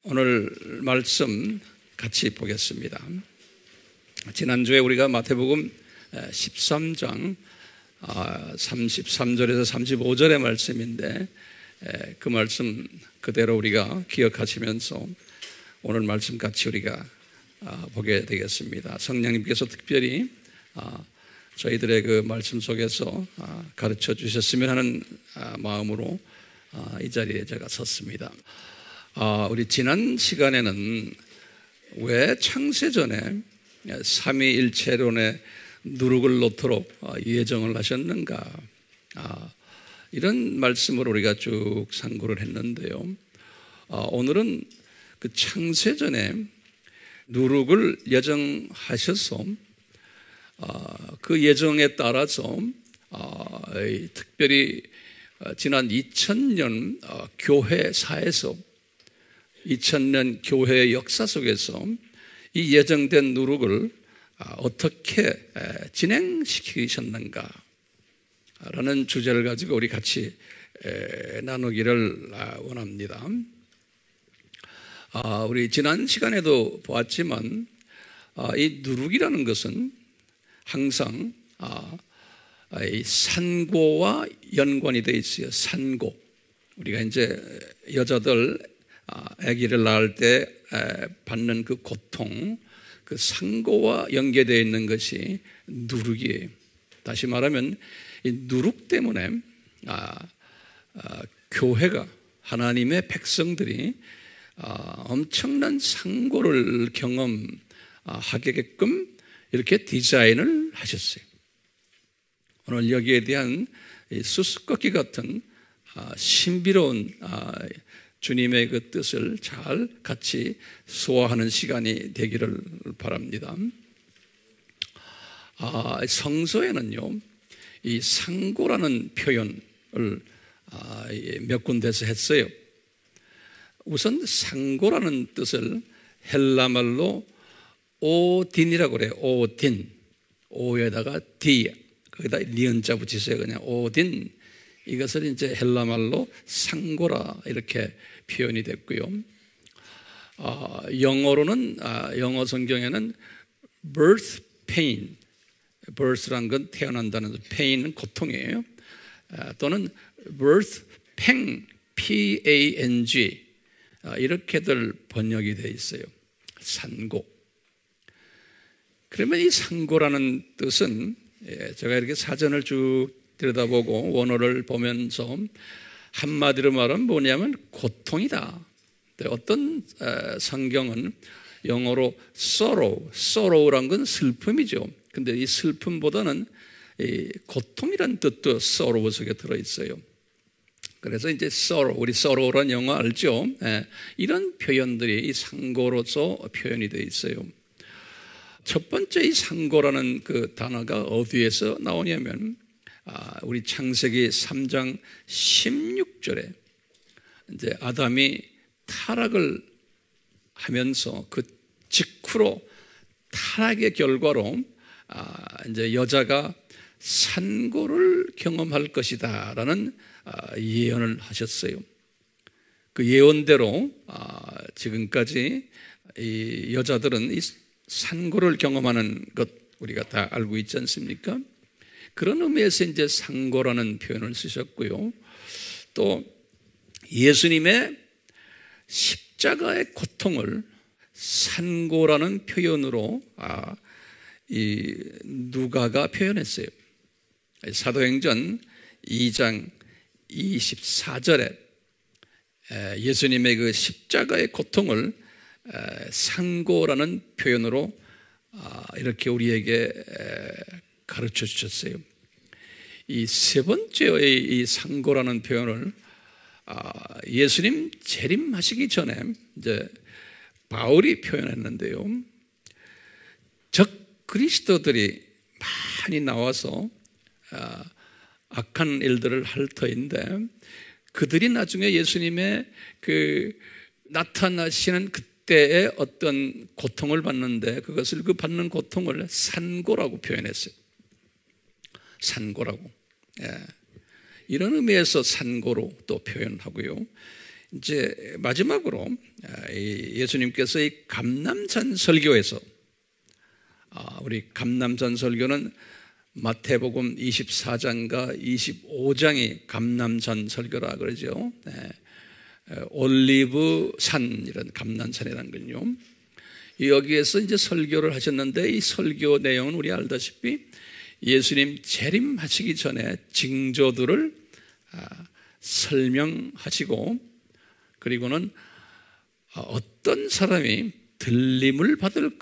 오늘 말씀 같이 보겠습니다. 지난주에 우리가 마태복음 13장 33절에서 35절의 말씀인데 그 말씀 그대로 우리가 기억하시면서 오늘 말씀 같이 우리가 보게 되겠습니다. 성령님께서 특별히 저희들의 그 말씀 속에서 가르쳐 주셨으면 하는 마음으로 이 자리에 제가 섰습니다. 우리 지난 시간에는 왜 창세전에 삼위일체론의 누룩을 놓도록 예정을 하셨는가, 이런 말씀을 우리가 쭉 상고를 했는데요. 오늘은 그 창세전에 누룩을 예정하셔서 그 예정에 따라서 특별히 지난 2000년 교회사에서 2000년 교회의 역사 속에서 이 예정된 누룩을 어떻게 진행시키셨는가 라는 주제를 가지고 우리 같이 나누기를 원합니다. 우리 지난 시간에도 보았지만 이 누룩이라는 것은 항상 이 산고와 연관이 되어 있어요. 산고. 우리가 이제 여자들 아기를 낳을 때 받는 그 고통, 그 산고와 연계되어 있는 것이 누룩이에요. 다시 말하면 이 누룩 때문에 교회가, 하나님의 백성들이 엄청난 산고를 경험하게끔 이렇게 디자인을 하셨어요. 오늘 여기에 대한 수수께끼 같은 신비로운 주님의 그 뜻을 잘 같이 소화하는 시간이 되기를 바랍니다. 성서에는요, 이 산고라는 표현을 몇 군데서 했어요. 우선 산고라는 뜻을 헬라말로 오딘이라고 그래요. 오딘. 오에다가 디, 거기다 니은자 붙이세요. 그냥 오딘. 이것을 이제 헬라말로 산고라 이렇게 표현이 됐고요. 영어로는 영어 성경에는 birth pain, birth란 건 태어난다는, pain은 고통이에요. 또는 birth pang, P-A-N-G 이렇게들 번역이 되어 있어요. 산고. 그러면 이 산고라는 뜻은 제가 이렇게 사전을 쭉 들여다보고 원어를 보면서 한마디로 말하면 뭐냐면 고통이다. 어떤 성경은 영어로 sorrow란 건 슬픔이죠. 근데 이 슬픔보다는 이 고통이란 뜻도 sorrow 속에 들어있어요. 그래서 이제 sorrow, 우리 sorrow란 영어 알죠? 이런 표현들이 이 산고로서 표현이 되어 있어요. 첫 번째 이 산고라는 그 단어가 어디에서 나오냐면 우리 창세기 3장 16절에 이제 아담이 타락을 하면서 그 직후로 타락의 결과로 이제 여자가 산고를 경험할 것이다라는 예언을 하셨어요. 그 예언대로 지금까지 이 여자들은 이 산고를 경험하는 것 우리가 다 알고 있지 않습니까? 그런 의미에서 이제 산고라는 표현을 쓰셨고요. 또 예수님의 십자가의 고통을 산고라는 표현으로 이 누가가 표현했어요. 사도행전 2장 24절에 예수님의 그 십자가의 고통을 산고라는 표현으로 이렇게 우리에게 가르쳐 주셨어요. 이 세 번째의 이 산고라는 표현을 예수님 재림하시기 전에 이제 바울이 표현했는데요. 적 그리스도들이 많이 나와서 악한 일들을 할 터인데 그들이 나중에 예수님의 그 나타나시는 그때의 어떤 고통을 받는데 그것을 그 받는 고통을 산고라고 표현했어요. 산고라고. 이런 의미에서 산고로 또 표현하고요. 이제 마지막으로 예수님께서 이 감람산 설교에서 우리 감람산 설교는 마태복음 24장과 25장이 감람산 설교라 그러죠. 올리브산 이런 감람산이라는 건요. 여기에서 이제 설교를 하셨는데 이 설교 내용은 우리 알다시피 예수님 재림하시기 전에 징조들을 설명하시고 그리고는 어떤 사람이 들림을 받을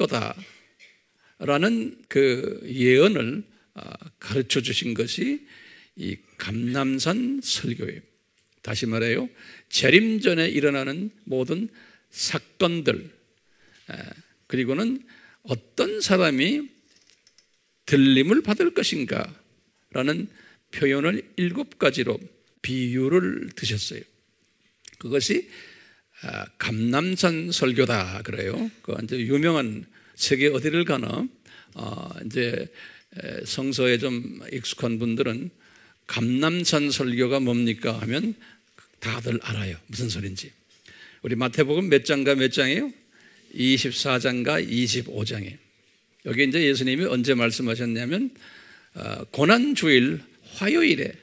거다라는 그 예언을 가르쳐 주신 것이 이 감람산 설교예요. 다시 말해요. 재림 전에 일어나는 모든 사건들 그리고는 어떤 사람이 들림을 받을 것인가 라는 표현을 7가지로 비유를 드셨어요. 그것이 감람산 설교다 그래요. 그 이제 유명한 세계 어디를 가나 이제 성서에 좀 익숙한 분들은 감람산 설교가 뭡니까 하면 다들 알아요. 무슨 소린지. 우리 마태복음 몇 장과 몇 장이에요? 24장과 25장이에요. 여기 이제 예수님이 언제 말씀하셨냐면 고난주일 화요일에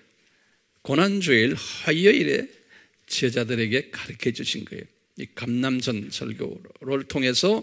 제자들에게 가르쳐 주신 거예요. 이 감람산 설교를 통해서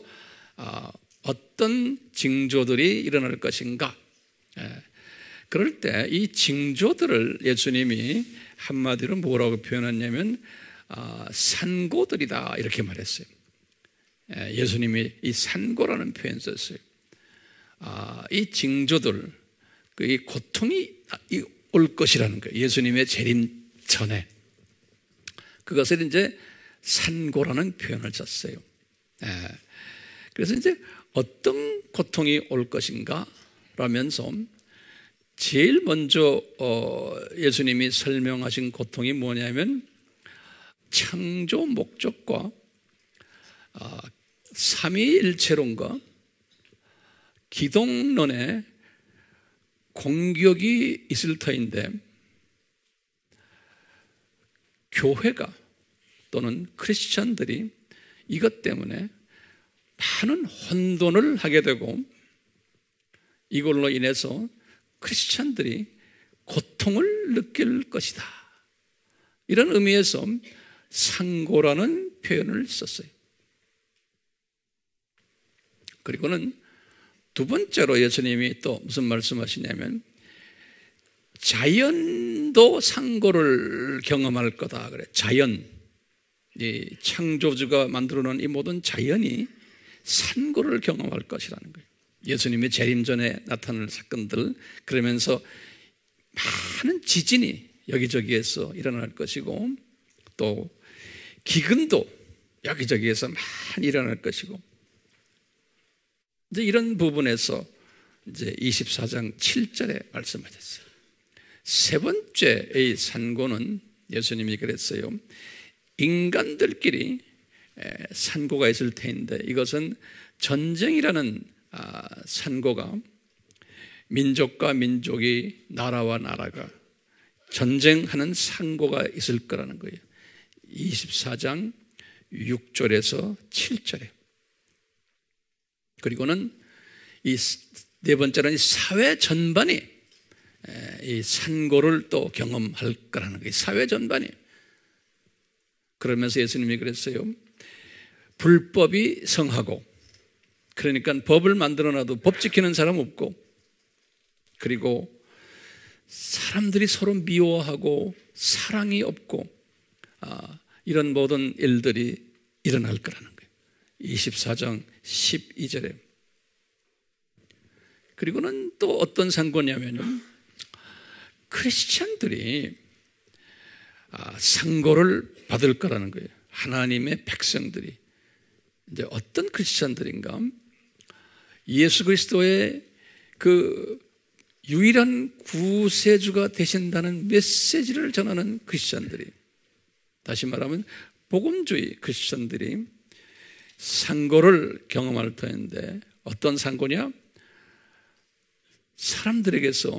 어떤 징조들이 일어날 것인가. 그럴 때 이 징조들을 예수님이 한마디로 뭐라고 표현했냐면 산고들이다 이렇게 말했어요. 예수님이 이 산고라는 표현 썼어요. 이 징조들, 이 고통이 올 것이라는 거예요. 예수님의 재림 전에. 그것을 이제 산고라는 표현을 썼어요. 그래서 이제 어떤 고통이 올 것인가 라면서 제일 먼저 예수님이 설명하신 고통이 뭐냐면 창조 목적과 삼위일체론과 기독론의 공격이 있을 터인데 교회가 또는 크리스찬들이 이것 때문에 많은 혼돈을 하게 되고 이걸로 인해서 크리스찬들이 고통을 느낄 것이다. 이런 의미에서 상고라는 표현을 썼어요. 그리고는 두 번째로 예수님이 또 무슨 말씀하시냐면 자연도 상고를 경험할 거다 그래. 자연, 이 창조주가 만들어놓은 이 모든 자연이 산고를 경험할 것이라는 거예요. 예수님의 재림 전에 나타날 사건들 그러면서 많은 지진이 여기저기에서 일어날 것이고 또 기근도 여기저기에서 많이 일어날 것이고 이제 이런 부분에서 이제 24장 7절에 말씀하셨어요. 세 번째의 산고는 예수님이 그랬어요. 인간들끼리 산고가 있을 텐데 이것은 전쟁이라는 산고가 민족과 민족이 나라와 나라가 전쟁하는 산고가 있을 거라는 거예요. 24장 6절에서 7절에. 그리고는 이 네 번째는 사회 전반이 이 산고를 또 경험할 거라는 거예요. 사회 전반이. 그러면서 예수님이 그랬어요. 불법이 성하고 그러니까 법을 만들어놔도 법 지키는 사람 없고 그리고 사람들이 서로 미워하고 사랑이 없고 이런 모든 일들이 일어날 거라는 거예요. 24장 12절에. 그리고는 또 어떤 상고냐면요. 크리스찬들이 상고를 받을 거라는 거예요. 하나님의 백성들이. 이제 어떤 크리스찬들인가? 예수 그리스도의 그 유일한 구세주가 되신다는 메시지를 전하는 크리스찬들이, 다시 말하면 복음주의 크리스찬들이 상고를 경험할 터인데 어떤 상고냐? 사람들에게서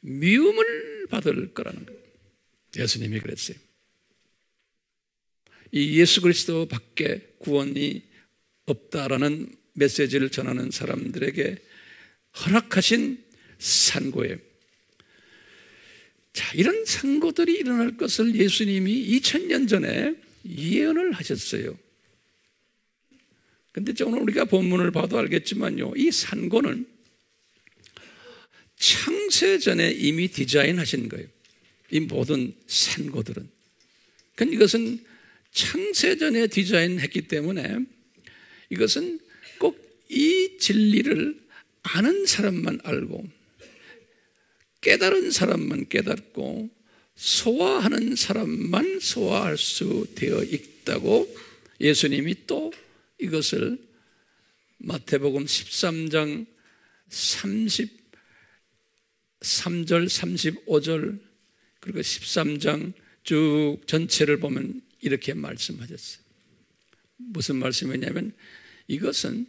미움을 받을 거라는 거예요. 예수님이 그랬어요. 이 예수 그리스도 밖에 구원이 없다라는 메시지를 전하는 사람들에게 허락하신 산고예요. 자, 이런 산고들이 일어날 것을 예수님이 2000년 전에 예언을 하셨어요. 근데 오늘 우리가 본문을 봐도 알겠지만요, 이 산고는 창세전에 이미 디자인하신 거예요. 이 모든 산고들은. 그러니까 이것은 창세전에 디자인했기 때문에 이것은 꼭 이 진리를 아는 사람만 알고 깨달은 사람만 깨닫고 소화하는 사람만 소화할 수 되어 있다고 예수님이 또 이것을 마태복음 13장 33절 35절 그리고 13장 쭉 전체를 보면 이렇게 말씀하셨어요. 무슨 말씀이냐면 이것은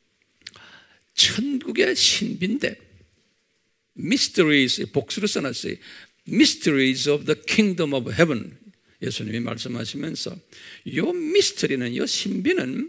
천국의 신비인데 mysteries, 복수로 써놨어요. mysteries of the kingdom of heaven. 예수님이 말씀하시면서 이 미스터리는, 이 신비는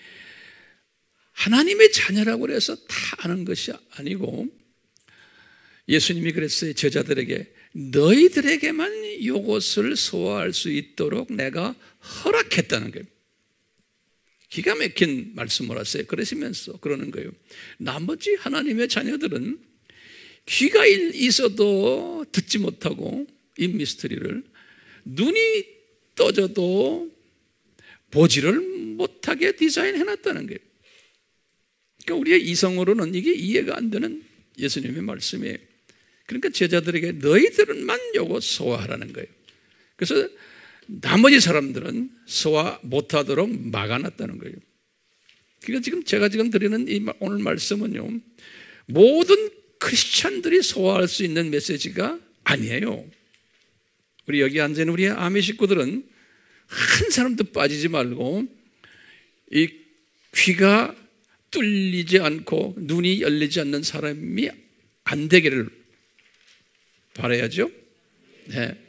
하나님의 자녀라고 해서 다 아는 것이 아니고 예수님이 그랬어요. 제자들에게 너희들에게만 이것을 소화할 수 있도록 내가 허락했다는 거예요. 기가 막힌 말씀을 하세요. 그러시면서 그러는 거예요. 나머지 하나님의 자녀들은 귀가 있어도 듣지 못하고 이 미스터리를 눈이 떠져도 보지를 못하게 디자인해놨다는 거예요. 그러니까 우리의 이성으로는 이게 이해가 안 되는 예수님의 말씀이에요. 그러니까 제자들에게 너희들은만 요거 소화하라는 거예요. 그래서 나머지 사람들은 소화 못하도록 막아놨다는 거예요. 그러니까 지금 제가 드리는 이 오늘 말씀은요, 모든 크리스찬들이 소화할 수 있는 메시지가 아니에요. 우리 여기 앉은 우리 아미 식구들은 한 사람도 빠지지 말고 이 귀가 뚫리지 않고 눈이 열리지 않는 사람이 안 되기를 바라야죠. 네.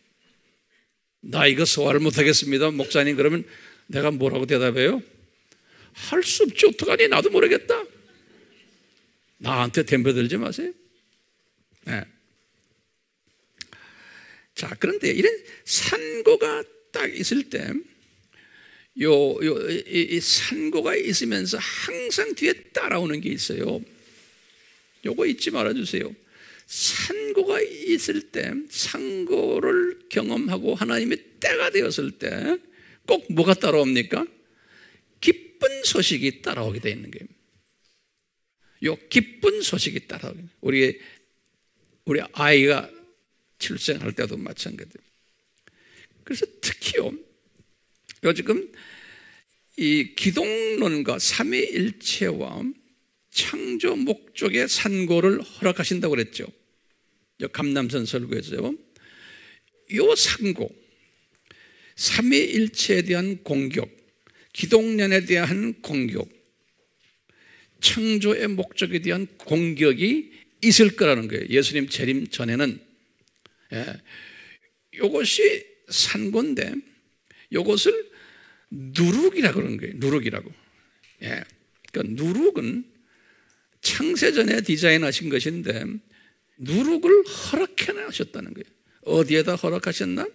나 이거 소화를 못하겠습니다. 목사님, 그러면 내가 뭐라고 대답해요? 할 수 없지. 어떡하니? 나도 모르겠다. 나한테 덤벼들지 마세요. 네. 자, 그런데 이런 산고가 딱 있을 때, 이 산고가 있으면서 항상 뒤에 따라오는 게 있어요. 요거 잊지 말아주세요. 산고가 있을 때, 산고를 경험하고 하나님의 때가 되었을 때 꼭 뭐가 따라옵니까? 기쁜 소식이 따라오게 되어 있는 거예요. 요 기쁜 소식이 따라오게. 우리 아이가 출생할 때도 마찬가지예요. 그래서 특히요, 요즘 이 기독론과 삼위일체와 창조 목적의 산고를 허락하신다고 그랬죠. 감남선 설교에서요. 요 산고, 삼위일체에 대한 공격, 기독론에 대한 공격, 창조의 목적에 대한 공격이 있을 거라는 거예요. 예수님 재림 전에는. 이것이 산고인데 이것을 누룩이라고 그러는 거예요. 누룩이라고. 그러니까 누룩은 창세전에 디자인하신 것인데 누룩을 허락해 놔셨다는 거예요. 어디에다 허락하셨나?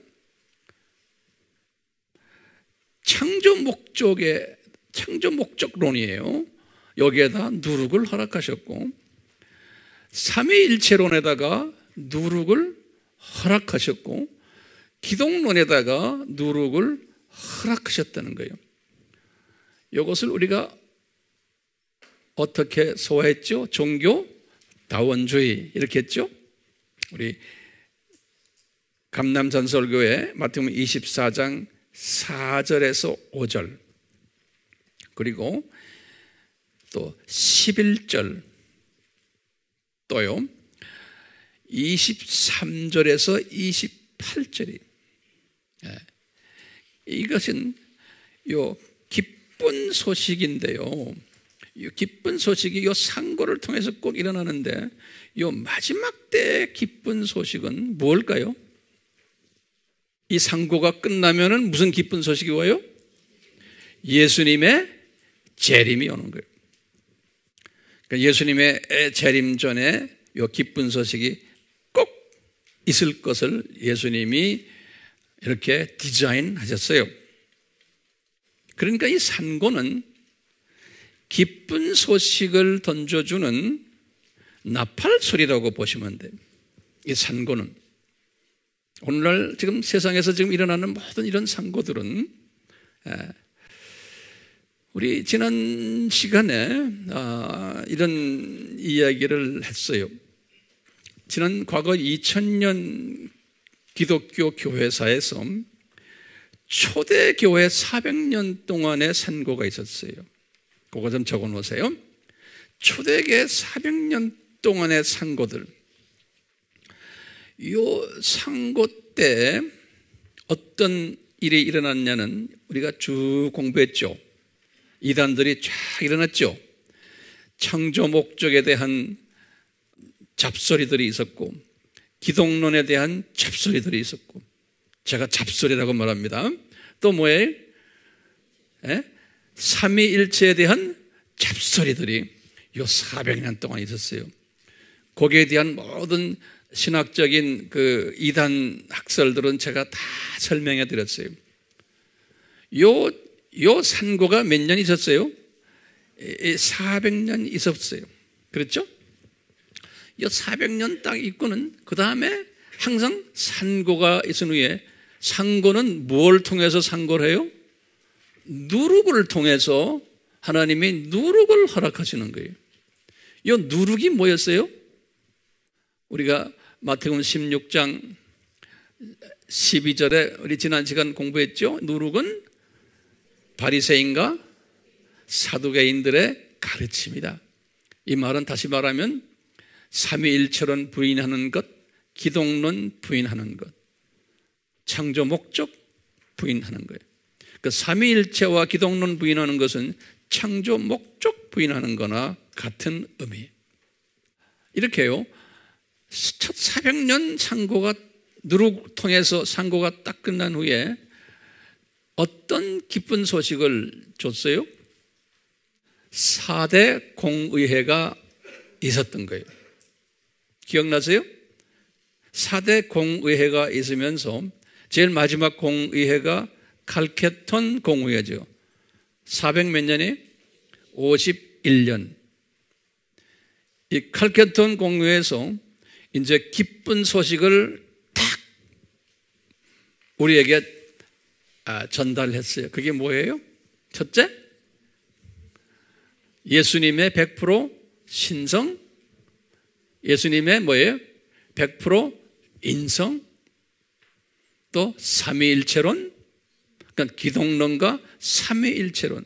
창조 목적론이에요. 여기에다 누룩을 허락하셨고, 삼위일체론에다가 누룩을 허락하셨고, 기독론에다가 누룩을 허락하셨다는 거예요. 이것을 우리가 어떻게 소화했죠? 종교 다원주의 이렇게 했죠? 우리 감남전설교회 마태복음 24장 4절에서 5절 그리고 또 11절 또요 23절에서 28절이 이것은 요 기쁜 소식인데요. 이 기쁜 소식이 요 상고를 통해서 꼭 일어나는데 요 마지막 때의 기쁜 소식은 뭘까요? 이 상고가 끝나면은 무슨 기쁜 소식이 와요? 예수님의 재림이 오는 거예요. 그러니까 예수님의 재림 전에 이 기쁜 소식이 꼭 있을 것을 예수님이 이렇게 디자인하셨어요. 그러니까 이 상고는 기쁜 소식을 던져주는 나팔 소리라고 보시면 돼요. 이 상고는 오늘날 지금 세상에서 지금 일어나는 모든 이런 상고들은 우리 지난 시간에 이런 이야기를 했어요. 지난 과거 2000년 기독교 교회사에서 초대교회 400년 동안의 상고가 있었어요. 그거 좀 적어 놓으세요. 초대교회 400년 동안의 상고들. 이 상고 때 어떤 일이 일어났냐는 우리가 쭉 공부했죠. 이단들이 쫙 일어났죠. 창조 목적에 대한 잡소리들이 있었고 기독론에 대한 잡소리들이 있었고, 제가 잡소리라고 말합니다. 또 뭐예요? 삼위일체에 대한 잡소리들이 요 400년 동안 있었어요. 거기에 대한 모든 신학적인 그 이단 학설들은 제가 다 설명해 드렸어요. 요 상고가 몇 년 있었어요? 400년 있었어요. 그렇죠? 이 400년 딱 있고는 그 다음에 항상 상고가 있은 후에, 상고는 뭘 통해서 상고를 해요? 누룩을 통해서 하나님이 누룩을 허락하시는 거예요. 이 누룩이 뭐였어요? 우리가 마태복음 16장 12절에 우리 지난 시간 공부했죠. 누룩은 바리새인과 사두개인들의 가르침이다. 이 말은 다시 말하면 삼위일체론 부인하는 것, 기독론 부인하는 것, 창조 목적 부인하는 거예요. 그 삼위일체와 기독론 부인하는 것은 창조 목적 부인하는 거나 같은 의미. 이렇게요. 첫 400년 상고가 누룩 통해서 상고가 딱 끝난 후에 어떤 기쁜 소식을 줬어요? 4대 공의회가 있었던 거예요. 기억나세요? 4대 공의회가 있으면서 제일 마지막 공의회가 칼케톤 공의회죠. 400 몇 년이? 51년. 이 칼케톤 공의회에서 이제 기쁜 소식을 딱 우리에게 전달했어요. 그게 뭐예요? 첫째, 예수님의 100% 신성, 예수님의 뭐예요? 100% 인성, 또 삼위일체론, 그러니까 기독론과 삼위일체론,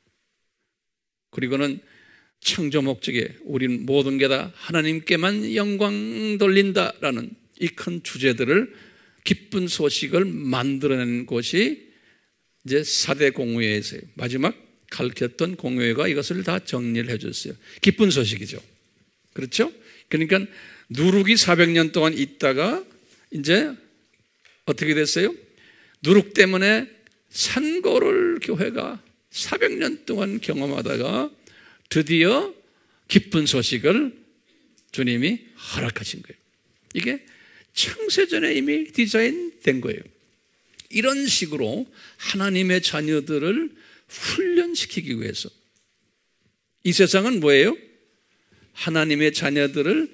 그리고는 창조 목적에 우리는 모든 게 다 하나님께만 영광 돌린다라는 이 큰 주제들을, 기쁜 소식을 만들어낸 곳이 이제 4대 공의회에서요. 마지막 칼케톤 공의회가 이것을 다 정리를 해줬어요. 기쁜 소식이죠. 그렇죠? 그러니까 누룩이 400년 동안 있다가 이제 어떻게 됐어요? 누룩 때문에 상고를 교회가 400년 동안 경험하다가 드디어 기쁜 소식을 주님이 허락하신 거예요. 이게 창세전에 이미 디자인된 거예요. 이런 식으로 하나님의 자녀들을 훈련시키기 위해서, 이 세상은 뭐예요? 하나님의 자녀들을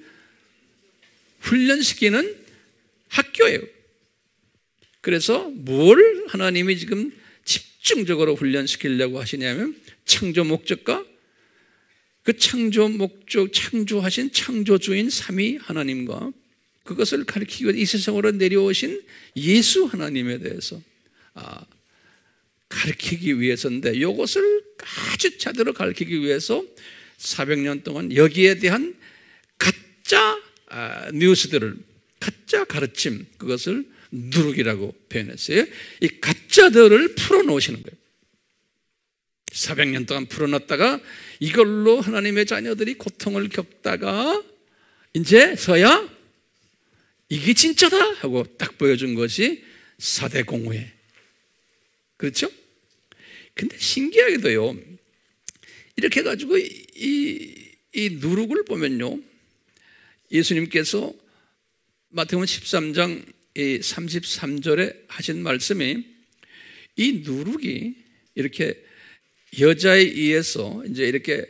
훈련시키는 학교예요. 그래서 뭘 하나님이 지금 집중적으로 훈련시키려고 하시냐면 창조 목적과 그 창조 목적, 창조하신 창조주인 삼위 하나님과 그것을 가르치기 위해 이 세상으로 내려오신 예수 하나님에 대해서 가르치기 위해서인데, 이것을 아주 제대로 가르치기 위해서 400년 동안 여기에 대한 가짜 뉴스들을, 가짜 가르침, 그것을 누룩이라고 표현했어요. 이 가짜들을 풀어놓으시는 거예요. 400년 동안 풀어놨다가 이걸로 하나님의 자녀들이 고통을 겪다가 이제서야 이게 진짜다 하고 딱 보여준 것이 4대 공회. 그렇죠? 근데 신기하게도요, 이렇게 해가지고 이 누룩을 보면요, 예수님께서 마태복음 13장 33절에 하신 말씀이 이 누룩이 이렇게 여자에 의해서 이제 이렇게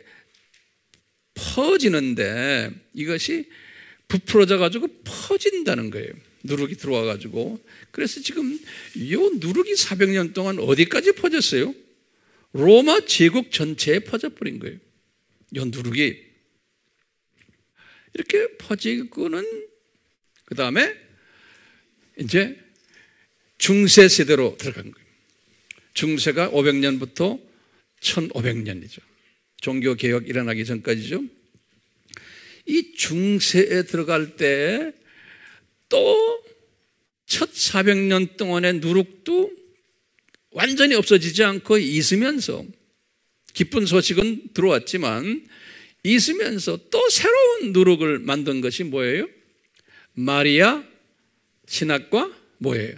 퍼지는데 이것이 부풀어져 가지고 퍼진다는 거예요. 누룩이 들어와 가지고. 그래서 지금 이 누룩이 400년 동안 어디까지 퍼졌어요? 로마 제국 전체에 퍼져버린 거예요. 이 누룩이 이렇게 퍼지고는 그 다음에 이제 중세 세대로 들어간 거예요. 중세가 500년부터 1500년이죠. 종교개혁 일어나기 전까지죠. 이 중세에 들어갈 때 또 첫 400년 동안의 누룩도 완전히 없어지지 않고 있으면서 기쁜 소식은 들어왔지만 있으면서 또 새로운 누룩을 만든 것이 뭐예요? 마리아 신학과 뭐예요?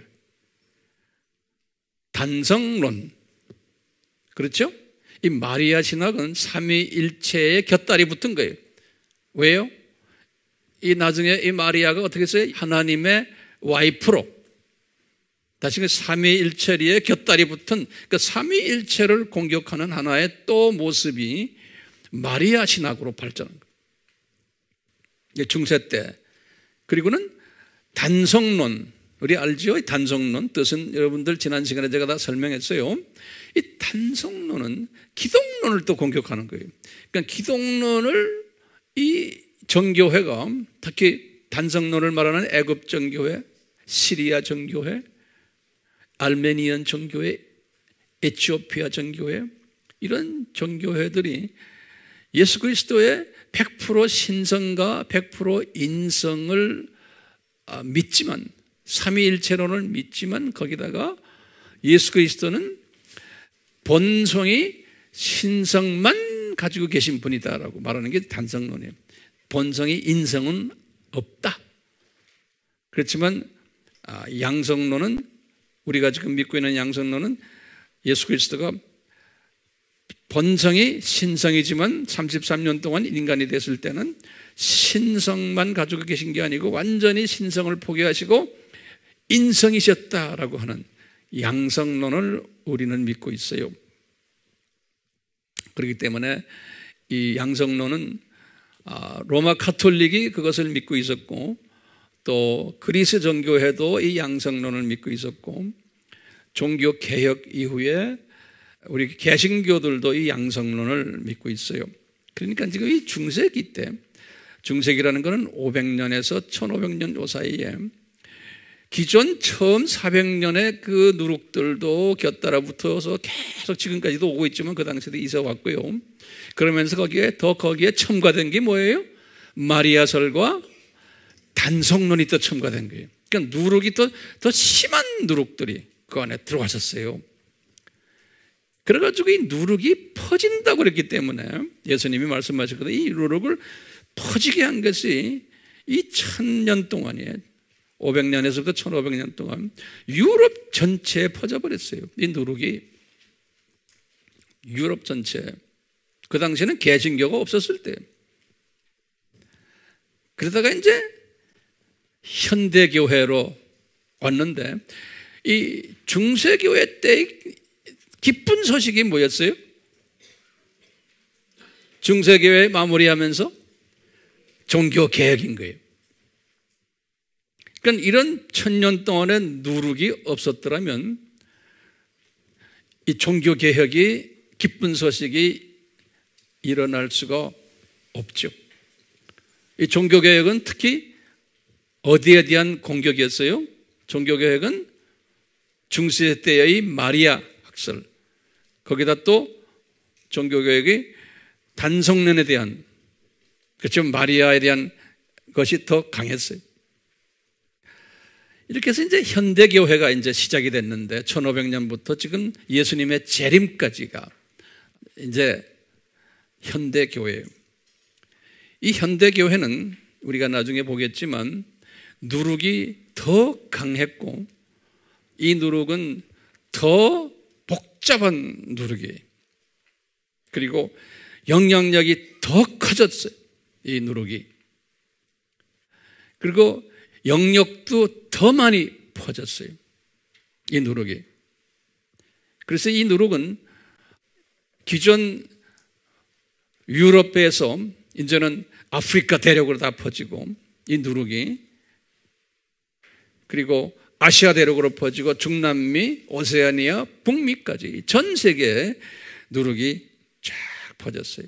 단성론. 그렇죠? 이 마리아 신학은 삼위일체의 곁다리 붙은 거예요. 왜요? 이 나중에 이 마리아가 어떻게 했어요? 하나님의 와이프로 다시 삼위일체리의 곁다리 붙은 그 삼위일체를 공격하는 하나의 또 모습이 마리아 신학으로 발전한 거예요. 중세 때. 그리고는 단성론. 우리 알죠? 이 단성론 뜻은 여러분들 지난 시간에 제가 다 설명했어요. 이 단성론은 기독론을 또 공격하는 거예요. 그러니까 기독론을 이 정교회가 특히 단성론을 말하는 애굽 정교회, 시리아 정교회, 알메니안 정교회, 에티오피아 정교회 이런 정교회들이 예수 그리스도의 100% 신성과 100% 인성을 믿지만 삼위일체론을 믿지만 거기다가 예수 그리스도는 본성이 신성만 가지고 계신 분이다라고 말하는 게 단성론이에요. 본성이 인성은 없다. 그렇지만 양성론은 우리가 지금 믿고 있는 양성론은 예수 그리스도가 본성이 신성이지만 33년 동안 인간이 됐을 때는 신성만 가지고 계신 게 아니고 완전히 신성을 포기하시고 인성이셨다라고 하는 양성론을 우리는 믿고 있어요. 그렇기 때문에 이 양성론은 로마 가톨릭이 그것을 믿고 있었고 또 그리스 정교회도 이 양성론을 믿고 있었고 종교 개혁 이후에 우리 개신교들도 이 양성론을 믿고 있어요. 그러니까 지금 이 중세기 때, 중세기라는 것은 500년에서 1500년 요 사이에 기존 처음 400년의 그 누룩들도 곁따라 붙어서 계속 지금까지도 오고 있지만 그 당시에도 이사 왔고요. 그러면서 거기에 첨가된 게 뭐예요? 마리아설과 단성론이 또 첨가된 거예요. 그러니까 누룩이 더 심한 누룩들이 그 안에 들어가셨어요. 그래가지고 이 누룩이 퍼진다고 그랬기 때문에 예수님이 말씀하셨거든요. 이 누룩을 퍼지게 한 것이 이 1000년 동안이에요. 500년에서부터 1500년 동안 유럽 전체에 퍼져버렸어요. 이 누룩이 유럽 전체에. 그 당시에는 개신교가 없었을 때. 그러다가 이제 현대교회로 왔는데 이 중세교회 때 기쁜 소식이 뭐였어요? 중세교회 마무리하면서 종교개혁인 거예요. 그러니까 이런 1000년 동안의 누룩이 없었더라면 이 종교개혁이 기쁜 소식이 일어날 수가 없죠. 이 종교개혁은 특히 어디에 대한 공격이었어요? 종교개혁은 중세 때의 마리아 학설, 거기다 또 종교개혁이 단성론에 대한, 그렇죠, 마리아에 대한 것이 더 강했어요. 이렇게 해서 이제 현대교회가 이제 시작이 됐는데 1500년부터 지금 예수님의 재림까지가 이제 현대교회예요. 이 현대교회는 우리가 나중에 보겠지만 누룩이 더 강했고 이 누룩은 더 복잡한 누룩이에요. 그리고 영향력이 더 커졌어요. 이 누룩이. 그리고 영역도 더 많이 퍼졌어요. 이 누룩이. 그래서 이 누룩은 기존 유럽에서 이제는 아프리카 대륙으로 다 퍼지고 이 누룩이 그리고 아시아 대륙으로 퍼지고 중남미, 오세아니아, 북미까지 전 세계에 누룩이 쫙 퍼졌어요.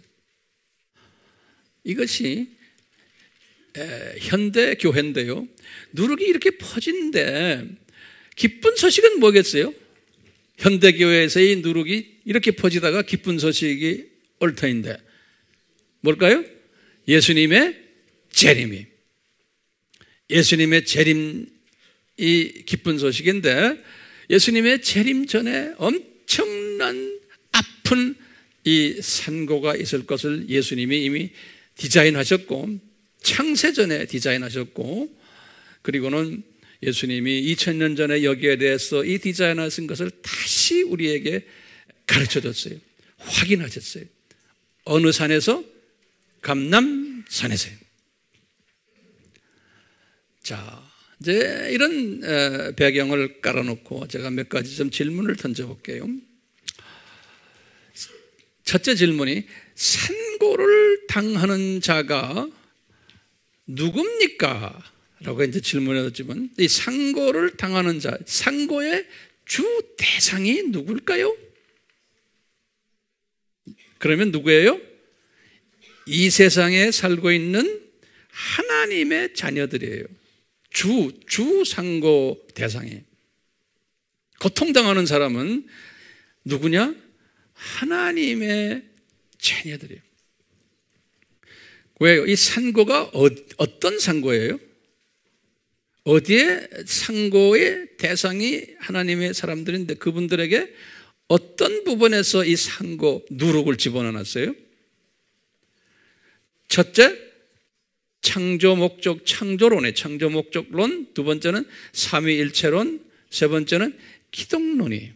이것이 현대 교회인데요. 누룩이 이렇게 퍼진데 기쁜 소식은 뭐겠어요? 현대 교회에서의 누룩이 이렇게 퍼지다가 기쁜 소식이 올 터인데 뭘까요? 예수님의 재림이. 예수님의 재림이 기쁜 소식인데 예수님의 재림 전에 엄청난 아픈 이 산고가 있을 것을 예수님이 이미 디자인하셨고 창세전에 디자인하셨고 그리고는 예수님이 2000년 전에 여기에 대해서 이 디자인하신 것을 다시 우리에게 가르쳐줬어요. 확인하셨어요. 어느 산에서? 감람산에서요. 자, 이제 이런 배경을 깔아놓고 제가 몇 가지 좀 질문을 던져볼게요. 첫째 질문이 산고를 당하는 자가 누굽니까? 라고 이제 질문했지만 이 산고를 당하는 자, 산고의 주 대상이 누굴까요? 그러면 누구예요? 이 세상에 살고 있는 하나님의 자녀들이에요. 주 산고 대상이. 고통당하는 사람은 누구냐? 하나님의 자녀들이에요. 왜요? 이 산고가 어떤 산고예요? 어디에 산고의 대상이 하나님의 사람들인데 그분들에게 어떤 부분에서 이 산고 누룩을 집어넣었어요? 첫째, 창조 목적 창조론의 창조 목적론, 두 번째는 삼위일체론, 세 번째는 기독론이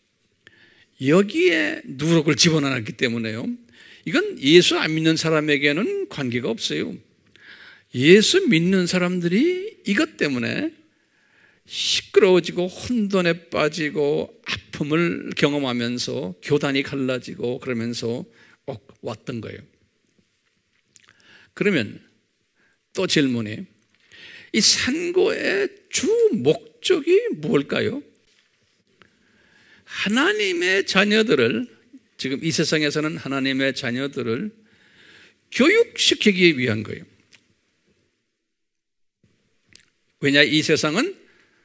여기에 누룩을 집어넣었기 때문에요. 이건 예수 안 믿는 사람에게는 관계가 없어요. 예수 믿는 사람들이 이것 때문에 시끄러워지고 혼돈에 빠지고 아픔을 경험하면서 교단이 갈라지고 그러면서 왔던 거예요. 그러면 또 질문이 이 산고의 주 목적이 뭘까요? 하나님의 자녀들을 지금 이 세상에서는 하나님의 자녀들을 교육시키기 위한 거예요. 왜냐? 이 세상은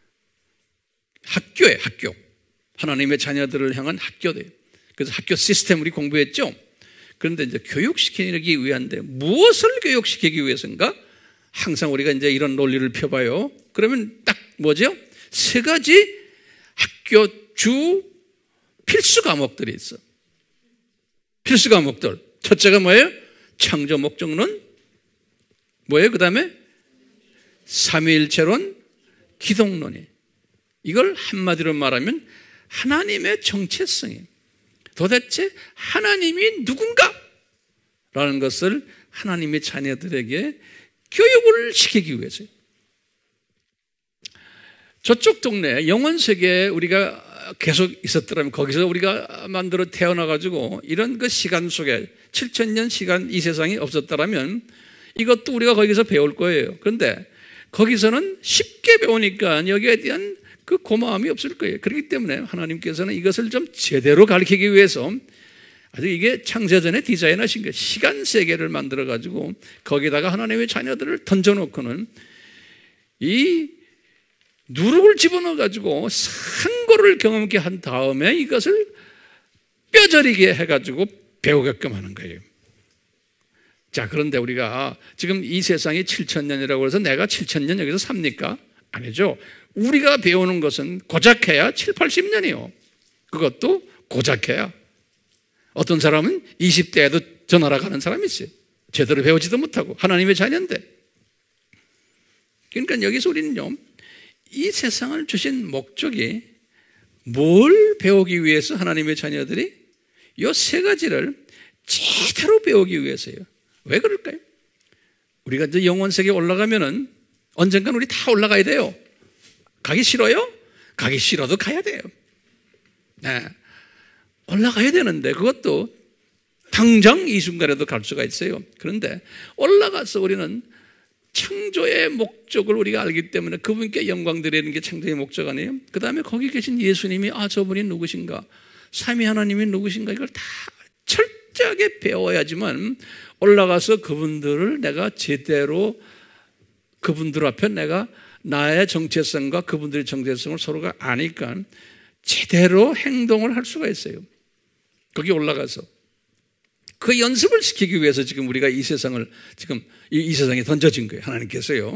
학교예요. 학교. 하나님의 자녀들을 향한 학교예요. 그래서 학교 시스템 우리 공부했죠? 그런데 이제 교육시키기 위한데 무엇을 교육시키기 위해서인가? 항상 우리가 이제 이런 논리를 펴봐요. 그러면 딱 뭐죠? 세 가지 학교 주 필수 과목들이 있어. 필수 과목들. 첫째가 뭐예요? 창조 목적론. 뭐예요? 그 다음에 삼위일체론, 기독론이. 이걸 한마디로 말하면 하나님의 정체성이에요. 도대체 하나님이 누군가? 라는 것을 하나님의 자녀들에게 교육을 시키기 위해서요. 저쪽 동네 영원세계에 우리가 계속 있었더라면 거기서 우리가 만들어 태어나가지고 이런 그 시간 속에 7000년 시간 이 세상이 없었더라면 이것도 우리가 거기서 배울 거예요. 그런데 거기서는 쉽게 배우니까 여기에 대한 그 고마움이 없을 거예요. 그렇기 때문에 하나님께서는 이것을 좀 제대로 가르치기 위해서 아주 이게 창세전에 디자인하신 거예요. 시간 세계를 만들어가지고 거기다가 하나님의 자녀들을 던져놓고는 이 누룩을 집어넣어가지고 산고를 경험케 한 다음에 이것을 뼈저리게 해가지고 배우게끔 하는 거예요. 자, 그런데 우리가 지금 이 세상이 7000년이라고 해서 내가 7000년 여기서 삽니까? 아니죠. 우리가 배우는 것은 고작해야 7, 80년이요. 그것도 고작해야. 어떤 사람은 20대에도 전화라 가는 사람이 있어요. 제대로 배우지도 못하고 하나님의 자녀인데. 그러니까 여기서 우리는요, 이 세상을 주신 목적이 뭘 배우기 위해서 하나님의 자녀들이 이 세 가지를 제대로 배우기 위해서요. 왜 그럴까요? 우리가 이제 영원 세계에 올라가면은 언젠간 우리 다 올라가야 돼요. 가기 싫어요? 가기 싫어도 가야 돼요. 네. 올라가야 되는데 그것도 당장 이 순간에도 갈 수가 있어요. 그런데 올라가서 우리는 창조의 목적을 우리가 알기 때문에 그분께 영광 드리는 게 창조의 목적 아니에요? 그 다음에 거기 계신 예수님이 저분이 누구신가? 삼위 하나님이 누구신가? 이걸 다 철저하게 배워야지만 올라가서 그분들을 내가 제대로 그분들 앞에 내가 나의 정체성과 그분들의 정체성을 서로가 아니까 제대로 행동을 할 수가 있어요. 거기 올라가서 그 연습을 시키기 위해서 지금 우리가 이 세상을 지금 이 세상에 던져진 거예요. 하나님께서요.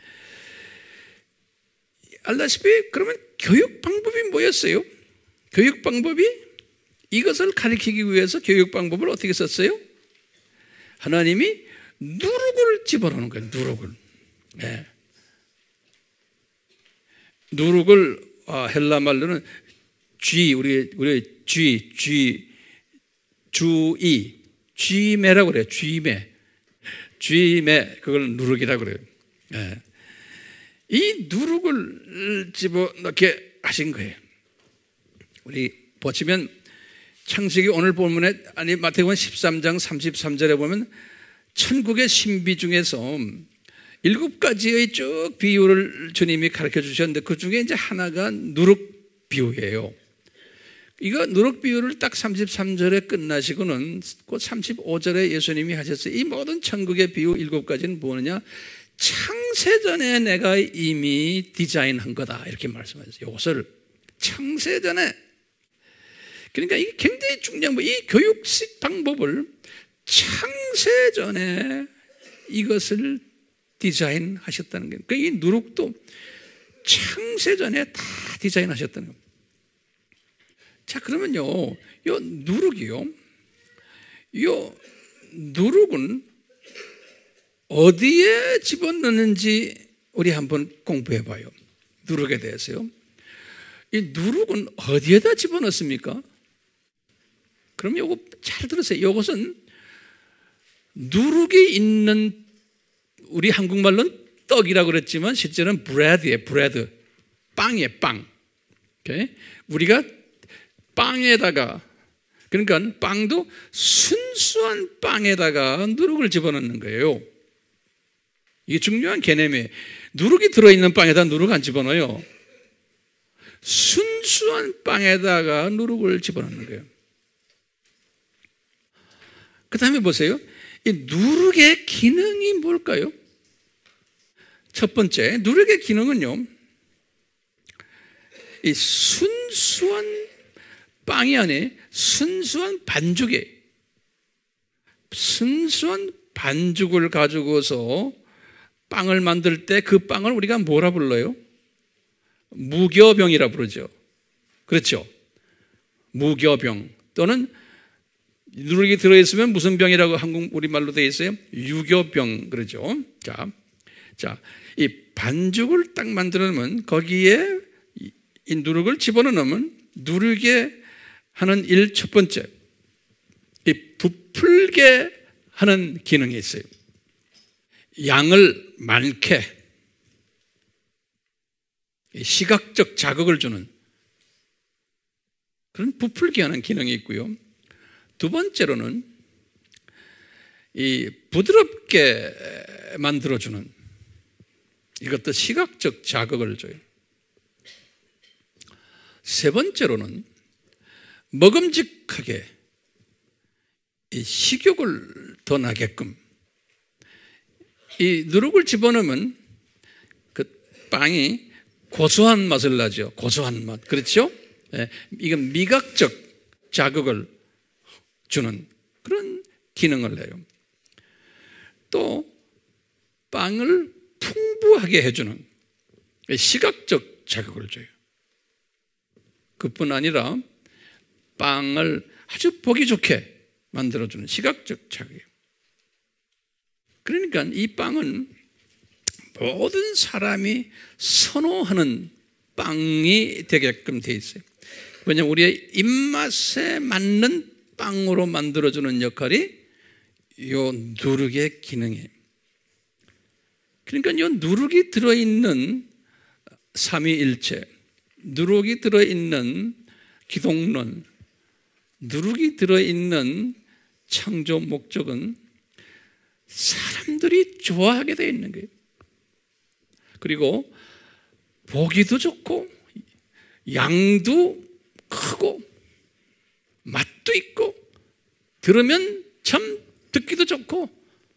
알다시피 그러면 교육 방법이 뭐였어요? 교육 방법이 이것을 가르치기 위해서 교육 방법을 어떻게 썼어요? 하나님이 누룩을 집어넣는 거예요. 누룩을. 네. 누룩을 헬라 말로는 우리 쥐매라고 그래요. 쥐매 그걸 누룩이라고 그래요. 네. 이 누룩을 집어넣게 하신 거예요. 우리 보시면 창세기 오늘 본문에 마태복음 13장 33절에 보면 천국의 신비 중에서 7가지의 쭉 비유를 주님이 가르쳐 주셨는데 그 중에 이제 하나가 누룩 비유예요. 이거 누룩 비유를 딱 33절에 끝나시고는 곧 35절에 예수님이 하셨어요. 이 모든 천국의 비유 7가지는 뭐느냐? 창세전에 내가 이미 디자인한 거다 이렇게 말씀하셨어요. 이것을 창세전에, 그러니까 이게 굉장히 중요한 거예요. 이 교육식 방법을 창세전에 이것을 디자인하셨다는 거예요. 그러니까 이 누룩도 창세전에 다 디자인하셨다는 겁니다. 자, 그러면요, 요 누룩은 어디에 집어넣는지 우리 한번 공부해 봐요. 누룩에 대해서요. 이 누룩은 어디에다 집어넣습니까? 그럼 요거 잘 들으세요. 요것은 누룩이 있는, 우리 한국말로는 떡이라고 그랬지만 실제는 브레드예요. 브레드. 빵이에요. 빵. 오케이? 우리가 빵에다가, 그러니까 빵도 순수한 빵에다가 누룩을 집어넣는 거예요. 이게 중요한 개념이에요. 누룩이 들어있는 빵에다 누룩 안 집어넣어요. 순수한 빵에다가 누룩을 집어넣는 거예요. 그 다음에 보세요. 이 누룩의 기능이 뭘까요? 첫 번째, 누룩의 기능은요, 이 순수한 빵이 아니에요. 순수한 반죽이에요. 순수한 반죽을 가지고서 빵을 만들 때 그 빵을 우리가 뭐라 불러요? 무교병이라 부르죠. 그렇죠? 무교병 또는 누룩이 들어있으면 무슨 병이라고 한국 우리말로 되어 있어요? 유교병 그러죠. 자, 이 반죽을 딱 만들어 놓으면 거기에 이 누룩을 집어넣으면 누룩에 하는 일 첫 번째, 이 부풀게 하는 기능이 있어요. 양을 많게 시각적 자극을 주는 그런 부풀게 하는 기능이 있고요. 두 번째로는 이 부드럽게 만들어주는, 이것도 시각적 자극을 줘요. 세 번째로는 먹음직하게 이 식욕을 더 나게끔, 이 누룩을 집어넣으면 그 빵이 고소한 맛을 나죠. 고소한 맛. 그렇죠? 예, 이건 미각적 자극을 주는 그런 기능을 해요. 또 빵을 풍부하게 해주는 시각적 자극을 줘요. 그뿐 아니라 빵을 아주 보기 좋게 만들어주는 시각적 자극이에요. 그러니까 이 빵은 모든 사람이 선호하는 빵이 되게끔 돼 있어요. 왜냐하면 우리의 입맛에 맞는 빵으로 만들어주는 역할이 요 누룩의 기능이에요. 그러니까 요 누룩이 들어있는 삼위일체, 누룩이 들어있는 기독론, 누룩이 들어있는 창조 목적은 사람들이 좋아하게 되어 있는 거예요. 그리고 보기도 좋고 양도 크고 맛도 있고 들으면 참 듣기도 좋고,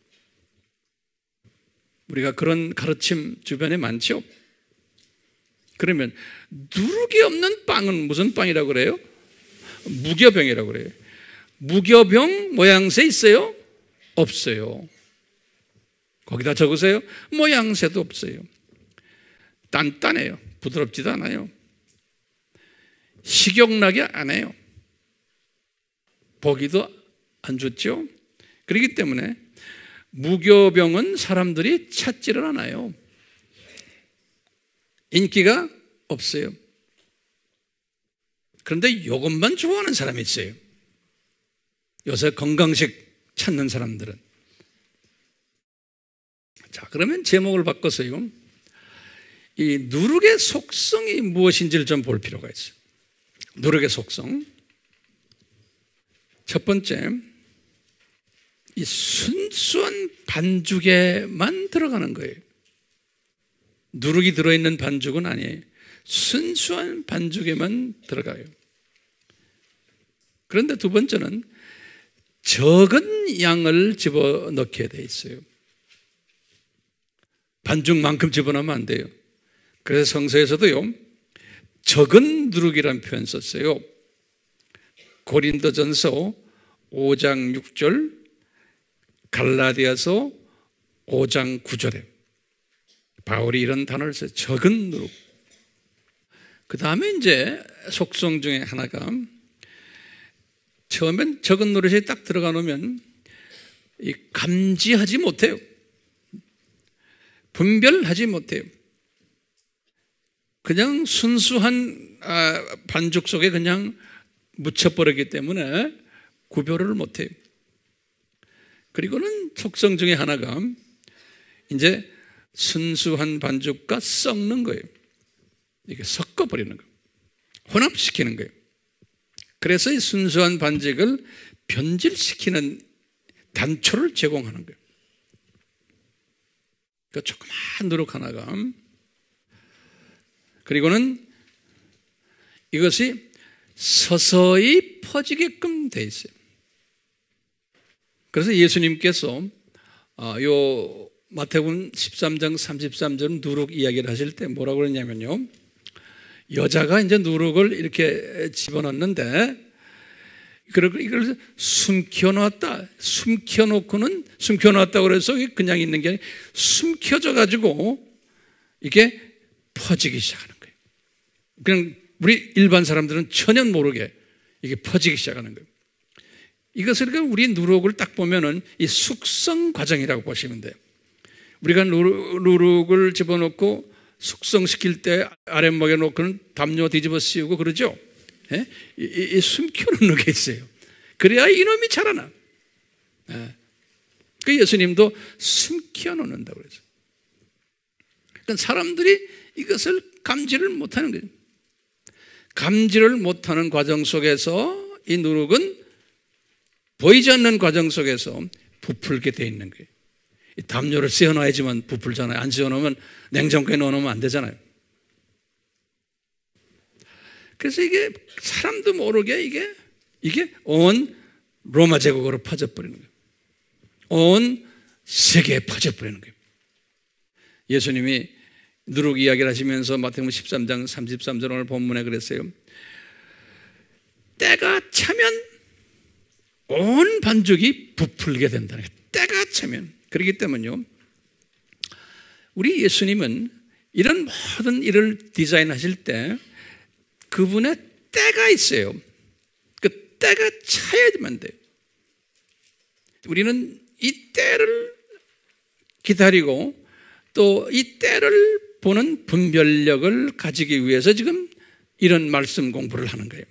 우리가 그런 가르침 주변에 많죠. 그러면 누룩이 없는 빵은 무슨 빵이라고 그래요? 무교병이라고 그래요. 무교병 모양새 있어요? 없어요. 거기다 적으세요. 모양새도 없어요. 단단해요. 부드럽지도 않아요. 식욕나게 안 해요. 보기도 안 좋죠. 그렇기 때문에 무교병은 사람들이 찾지를 않아요. 인기가 없어요. 그런데 이것만 좋아하는 사람이 있어요. 요새 건강식 찾는 사람들은. 자, 그러면 제목을 바꿔서요, 이 누룩의 속성이 무엇인지를 좀 볼 필요가 있어요. 누룩의 속성. 첫 번째, 이 순수한 반죽에만 들어가는 거예요. 누룩이 들어있는 반죽은 아니에요. 순수한 반죽에만 들어가요. 그런데 두 번째는 적은 양을 집어넣게 돼 있어요. 반죽만큼 집어넣으면 안 돼요. 그래서 성서에서도요, 적은 누룩이라는 표현 썼어요. 고린도전서 5장 6절, 갈라디아서 5장 9절에 바울이 이런 단어를 써요. 적은 누룩. 그 다음에 이제 속성 중에 하나가, 처음엔 적은 누룩이 딱 들어가 놓으면 감지하지 못해요. 분별하지 못해요. 그냥 순수한 반죽 속에 그냥 묻혀버리기 때문에 구별을 못해요. 그리고는 속성 중에 하나가 이제 순수한 반죽과 섞는 거예요. 이게 섞어버리는 거예요. 혼합시키는 거예요. 그래서 이 순수한 반죽을 변질시키는 단초를 제공하는 거예요. 그 조그마한 누룩 하나가, 그리고는 이것이 서서히 퍼지게끔 돼 있어요. 그래서 예수님께서 요 마태복음 13장 33절 누룩 이야기를 하실 때 뭐라고 그러냐면요, 여자가 이제 누룩을 이렇게 집어넣는데 이걸 숨겨놨다. 숨겨놨다고 그래서 그냥 있는 게 아니라 숨겨져 가지고 이게 퍼지기 시작하는 거예요. 그냥 우리 일반 사람들은 전혀 모르게 이게 퍼지기 시작하는 거예요. 이것을 우리 누룩을 딱 보면은 이 숙성 과정이라고 보시면 돼요. 우리가 누룩을 집어넣고 숙성시킬 때 아랫목에 놓고는 담요 뒤집어 씌우고 그러죠. 예? 이 숨겨놓는 게 있어요. 그래야 이놈이 자라나. 예. 그 예수님도 숨겨놓는다고 그러죠. 그러니까 사람들이 이것을 감지를 못하는 거예요. 감지를 못하는 과정 속에서 이 누룩은 보이지 않는 과정 속에서 부풀게 돼 있는 거예요. 이 담요를 씌워놔야지만 부풀잖아요. 안 씌워놓으면 냉장고에 넣어놓으면 안 되잖아요. 그래서 이게 사람도 모르게 이게 온 로마 제국으로 퍼져버리는 거예요. 온 세계에 퍼져버리는 거예요. 예수님이 누룩 이야기를 하시면서 마태복음 13장 33절 오늘 본문에 그랬어요. 때가 차면 온 반죽이 부풀게 된다는 거예요. 때가 차면. 그렇기 때문에요, 우리 예수님은 이런 모든 일을 디자인하실 때 그분의 때가 있어요. 그 때가 차야만 돼요. 우리는 이 때를 기다리고 또 이 때를 보는 분별력을 가지기 위해서 지금 이런 말씀 공부를 하는 거예요.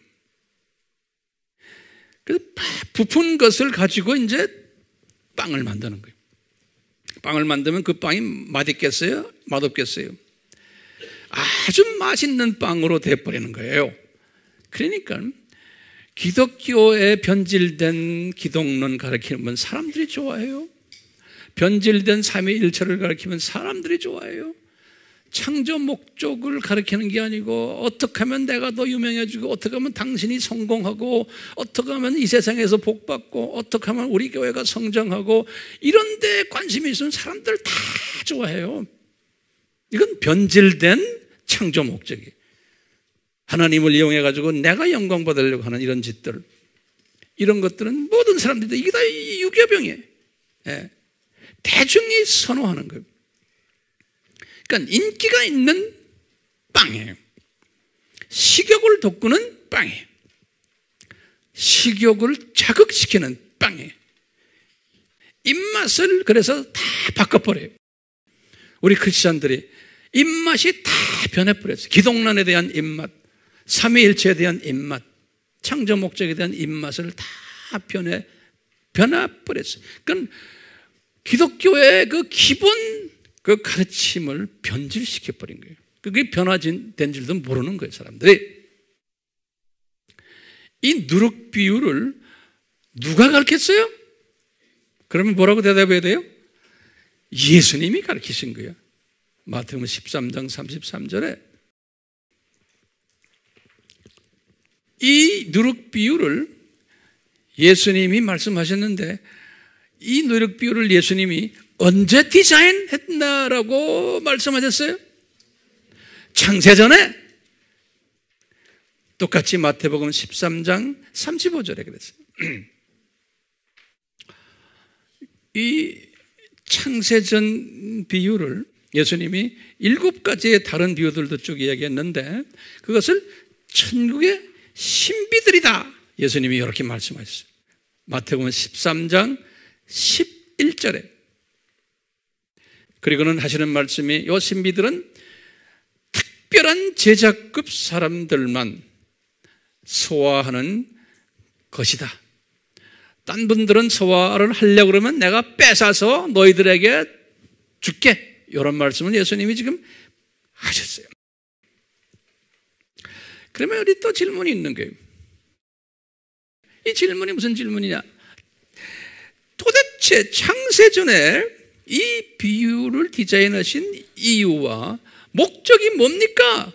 그래서 부푼 것을 가지고 이제 빵을 만드는 거예요. 빵을 만들면 그 빵이 맛있겠어요? 맛없겠어요? 아주 맛있는 빵으로 돼버리는 거예요. 그러니까 기독교에 변질된 기독론 가르치면 사람들이 좋아해요. 변질된 삼위일체를 가르치면 사람들이 좋아해요. 창조 목적을 가르치는 게 아니고 어떻게 하면 내가 더 유명해지고 어떻게 하면 당신이 성공하고 어떻게 하면 이 세상에서 복받고 어떻게 하면 우리 교회가 성장하고 이런 데 관심이 있으면 사람들 다 좋아해요. 이건 변질된 창조 목적이 하나님을 이용해 가지고 내가 영광 받으려고 하는 이런 짓들, 이런 것들은 모든 사람들이 이게 다 유교병이에요. 예. 대중이 선호하는 거예요. 그러니까 인기가 있는 빵이에요. 식욕을 돋구는 빵이에요. 식욕을 자극시키는 빵이에요. 입맛을 그래서 다 바꿔버려요. 우리 크리스찬들이 입맛이 다 변해버렸어요. 기독론에 대한 입맛, 삼위일체에 대한 입맛, 창조 목적에 대한 입맛을 다 변해버렸어요. 그러니까 기독교의 그 기본 그 가르침을 변질시켜버린 거예요. 그게 변화된 줄도 모르는 거예요, 사람들이. 이 누룩 비유를 누가 가르쳤어요? 그러면 뭐라고 대답해야 돼요? 예수님이 가르치신 거예요. 마태복음 13장 33절에 이 누룩 비유를 예수님이 말씀하셨는데 이 누룩 비유를 예수님이 언제 디자인했나라고 말씀하셨어요? 창세전에. 똑같이 마태복음 13장 35절에 그랬어요. 이 창세전 비유를 예수님이 7가지의 다른 비유들도 쭉 이야기했는데 그것을 천국의 신비들이다. 예수님이 이렇게 말씀하셨어요. 마태복음 13장 11절에. 그리고는 하시는 말씀이 이 신비들은 특별한 제자급 사람들만 소화하는 것이다. 딴 분들은 소화를 하려고 그러면 내가 뺏어서 너희들에게 줄게. 이런 말씀을 예수님이 지금 하셨어요. 그러면 우리 또 질문이 있는 거예요. 이 질문이 무슨 질문이냐? 도대체 창세전에 이 비유를 디자인하신 이유와 목적이 뭡니까?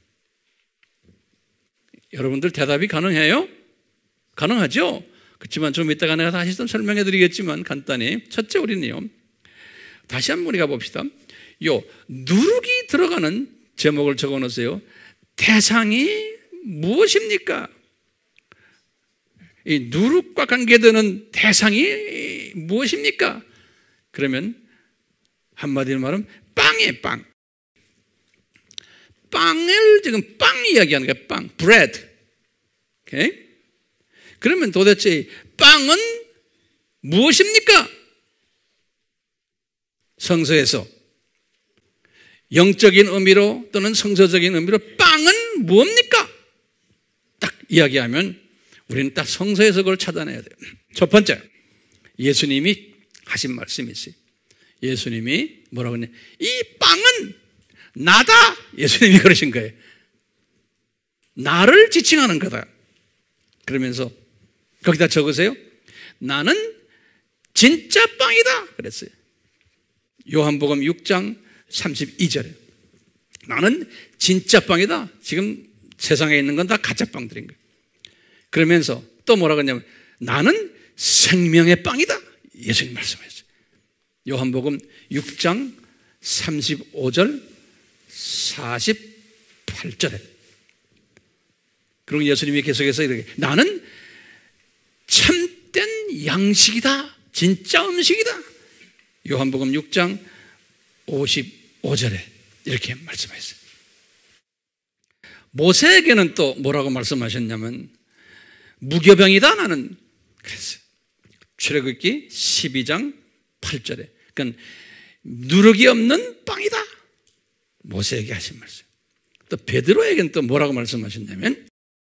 여러분들 대답이 가능해요? 가능하죠? 그렇지만 좀 이따가 내가 다시 좀 설명해 드리겠지만 간단히. 첫째, 우리는요, 다시 한번 우리가 봅시다. 요 누룩이 들어가는 제목을 적어 놓으세요. 대상이 무엇입니까? 이 누룩과 관계되는 대상이 무엇입니까? 그러면 한마디로 말하면 빵이에요, 빵. 빵을 지금 빵 이야기하는 거예요. 빵, bread. 오케이? 그러면 도대체 빵은 무엇입니까? 성서에서 영적인 의미로 또는 성서적인 의미로 빵은 뭡니까? 딱 이야기하면 우리는 딱 성서에서 그걸 찾아내야 돼요. 첫 번째, 예수님이 하신 말씀이 있어요. 예수님이 뭐라고 했냐? 이 빵은 나다. 예수님이 그러신 거예요. 나를 지칭하는 거다. 그러면서 거기다 적으세요. 나는 진짜 빵이다. 그랬어요. 요한복음 6장 32절에 나는 진짜 빵이다. 지금 세상에 있는 건 다 가짜 빵들인 거예요. 그러면서 또 뭐라고 했냐면 나는 생명의 빵이다. 예수님 말씀하셨어요. 요한복음 6장 35절 48절에. 그리고 예수님이 계속해서 이렇게 나는 참된 양식이다. 진짜 음식이다. 요한복음 6장 55절에 이렇게 말씀하셨어요. 모세에게는 또 뭐라고 말씀하셨냐면 무교병이다 나는 그랬어요. 출애굽기 12장 8절에. 그러니까 누룩이 없는 빵이다. 모세에게 하신 말씀. 또 베드로에게는 또 뭐라고 말씀하셨냐면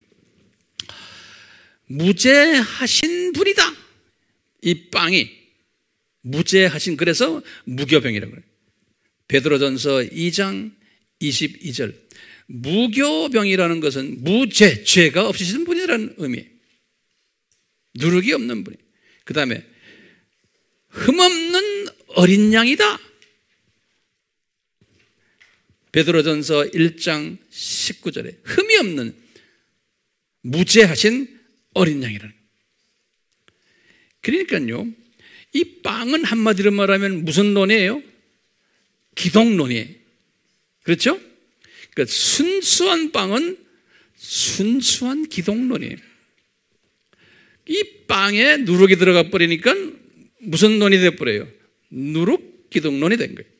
무죄하신 분이다. 이 빵이 무죄하신, 그래서 무교병이라고 해요. 베드로전서 2장 22절. 무교병이라는 것은 무죄, 죄가 없으신 분이라는 의미예요. 누룩이 없는 분이. 그 다음에 흠없는 어린 양이다. 베드로전서 1장 19절에 흠이 없는 무죄하신 어린 양이라는 거예요. 그러니까요, 이 빵은 한마디로 말하면 무슨 논이에요? 기독론이에요. 그렇죠? 그러니까 순수한 빵은 순수한 기독론이에요. 이 빵에 누룩이 들어가 버리니까 무슨 논이 되어버려요? 누룩 기독론이 된 거예요.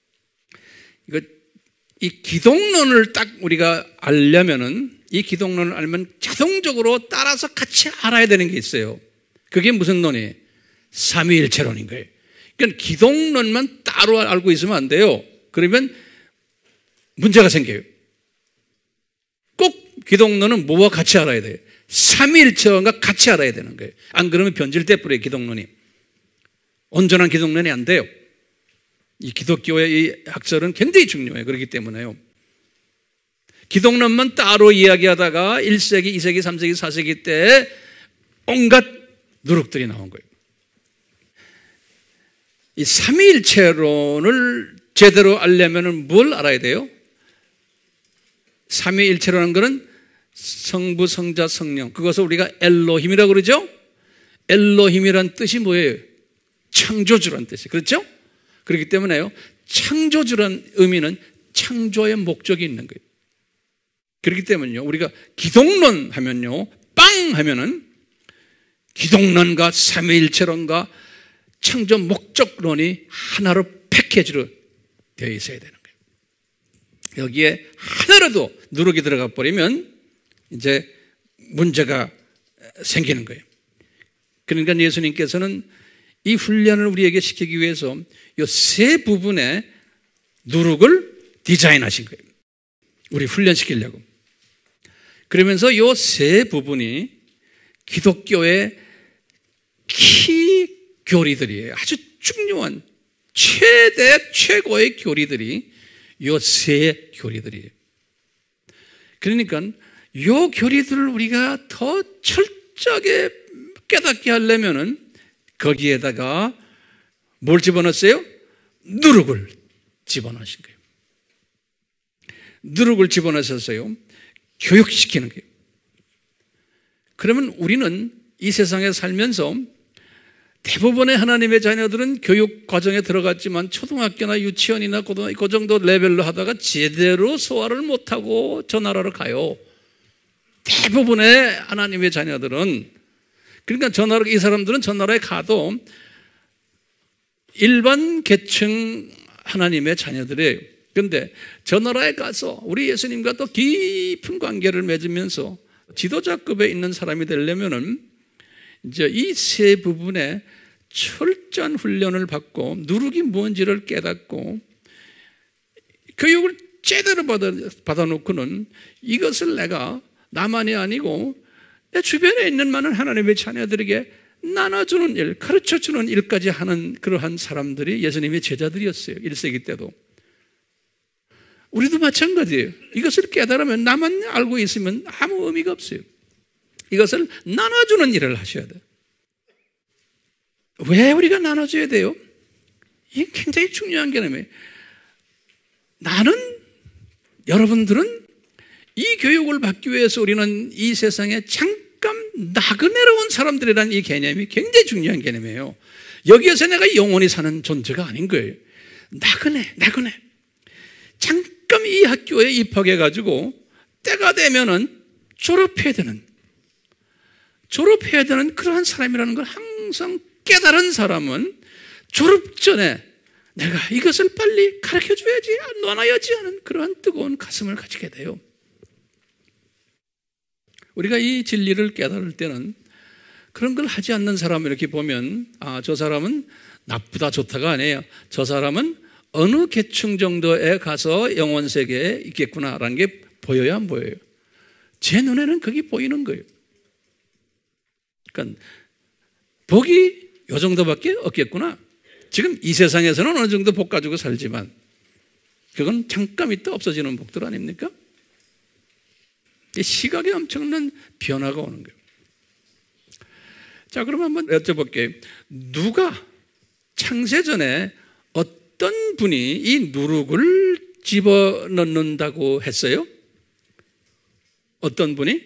이 기독론을 딱 우리가 알려면은, 이 기독론을 알면 자동적으로 따라서 같이 알아야 되는 게 있어요. 그게 무슨 논이에요? 삼위일체론인 거예요. 그러니까 기독론만 따로 알고 있으면 안 돼요. 그러면 문제가 생겨요. 꼭 기독론은 뭐와 같이 알아야 돼요? 삼위일체론과 같이 알아야 되는 거예요. 안 그러면 변질돼 버려요, 기독론이. 온전한 기독론이 안 돼요. 이 기독교의 이 학설은 굉장히 중요해요. 그렇기 때문에요. 기독론만 따로 이야기하다가 1세기, 2세기, 3세기, 4세기 때 온갖 누룩들이 나온 거예요. 이 삼위일체론을 제대로 알려면 뭘 알아야 돼요? 삼위일체라는 것은 성부, 성자, 성령, 그것을 우리가 엘로힘이라고 그러죠? 엘로힘이란 뜻이 뭐예요? 창조주란 뜻이에요. 그렇죠? 그렇기 때문에요, 창조주란 의미는 창조의 목적이 있는 거예요. 그렇기 때문에요, 우리가 기독론 하면요, 빵 하면은 기독론과 삼위일체론과 창조 목적론이 하나로 패키지로 되어 있어야 되는 거예요. 여기에 하나라도 누룩이 들어가 버리면 이제 문제가 생기는 거예요. 그러니까 예수님께서는 이 훈련을 우리에게 시키기 위해서 이 세 부분의 누룩을 디자인하신 거예요. 우리 훈련시키려고. 그러면서 이 세 부분이 기독교의 키 교리들이에요. 아주 중요한 최고의 교리들이 이 세 교리들이에요. 그러니까 이 교리들을 우리가 더 철저하게 깨닫게 하려면은 거기에다가 뭘 집어넣었어요? 누룩을 집어넣으신 거예요. 누룩을 집어넣으셨어요. 교육시키는 거예요. 그러면 우리는 이 세상에 살면서 대부분의 하나님의 자녀들은 교육 과정에 들어갔지만 초등학교나 유치원이나 고등학교 그 정도 레벨로 하다가 제대로 소화를 못하고 저 나라로 가요. 대부분의 하나님의 자녀들은. 그러니까 저 나라, 이 사람들은 저 나라에 가도 일반 계층 하나님의 자녀들이에요. 그런데 저 나라에 가서 우리 예수님과 또 깊은 관계를 맺으면서 지도자급에 있는 사람이 되려면은 이제 이 세 부분에 철저한 훈련을 받고 누룩이 뭔지를 깨닫고 교육을 제대로 받아놓고는 이것을 내가 나만이 아니고 내 주변에 있는 많은 하나님의 자녀들에게 나눠주는 일, 가르쳐주는 일까지 하는 그러한 사람들이 예수님의 제자들이었어요. 1세기 때도. 우리도 마찬가지예요. 이것을 깨달으면 나만 알고 있으면 아무 의미가 없어요. 이것을 나눠주는 일을 하셔야 돼요. 왜 우리가 나눠줘야 돼요? 이게 굉장히 중요한 개념이에요. 나는, 여러분들은 이 교육을 받기 위해서 우리는 이 세상에 잠깐 나그네로 온 사람들이라는 이 개념이 굉장히 중요한 개념이에요. 여기에서 내가 영원히 사는 존재가 아닌 거예요. 나그네. 잠깐 이 학교에 입학해가지고 때가 되면은 졸업해야 되는 그러한 사람이라는 걸 항상 깨달은 사람은 졸업 전에 내가 이것을 빨리 가르쳐줘야지, 놔놔야지 하는 그러한 뜨거운 가슴을 가지게 돼요. 우리가 이 진리를 깨달을 때는 그런 걸 하지 않는 사람을 이렇게 보면 아, 저 사람은 나쁘다 좋다가 아니에요. 저 사람은 어느 계층 정도에 가서 영원 세계에 있겠구나라는 게 보여요, 안 보여요? 제 눈에는 그게 보이는 거예요. 그러니까 복이 요 정도밖에 없겠구나. 지금 이 세상에서는 어느 정도 복 가지고 살지만 그건 잠깐 있다 없어지는 복들 아닙니까? 시각에 엄청난 변화가 오는 거예요. 자, 그럼 한번 여쭤볼게요. 누가 창세전에 어떤 분이 이 누룩을 집어넣는다고 했어요? 어떤 분이?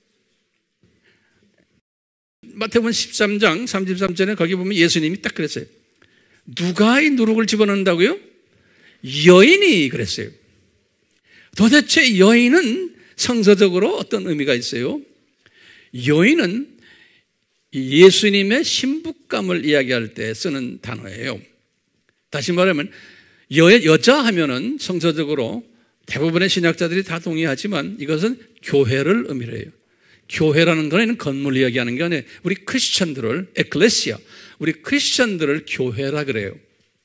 마태복음 13장 33절에 거기 보면 예수님이 딱 그랬어요. 누가 이 누룩을 집어넣는다고요? 여인이 그랬어요. 도대체 여인은 성서적으로 어떤 의미가 있어요? 여인은 예수님의 신부감을 이야기할 때 쓰는 단어예요. 다시 말하면 여자 하면은 성서적으로 대부분의 신학자들이 다 동의하지만 이것은 교회를 의미를 해요. 교회라는 거는 건물 이야기하는 게 아니에요. 우리 크리스천들을 에클레시아, 우리 크리스천들을 교회라 그래요.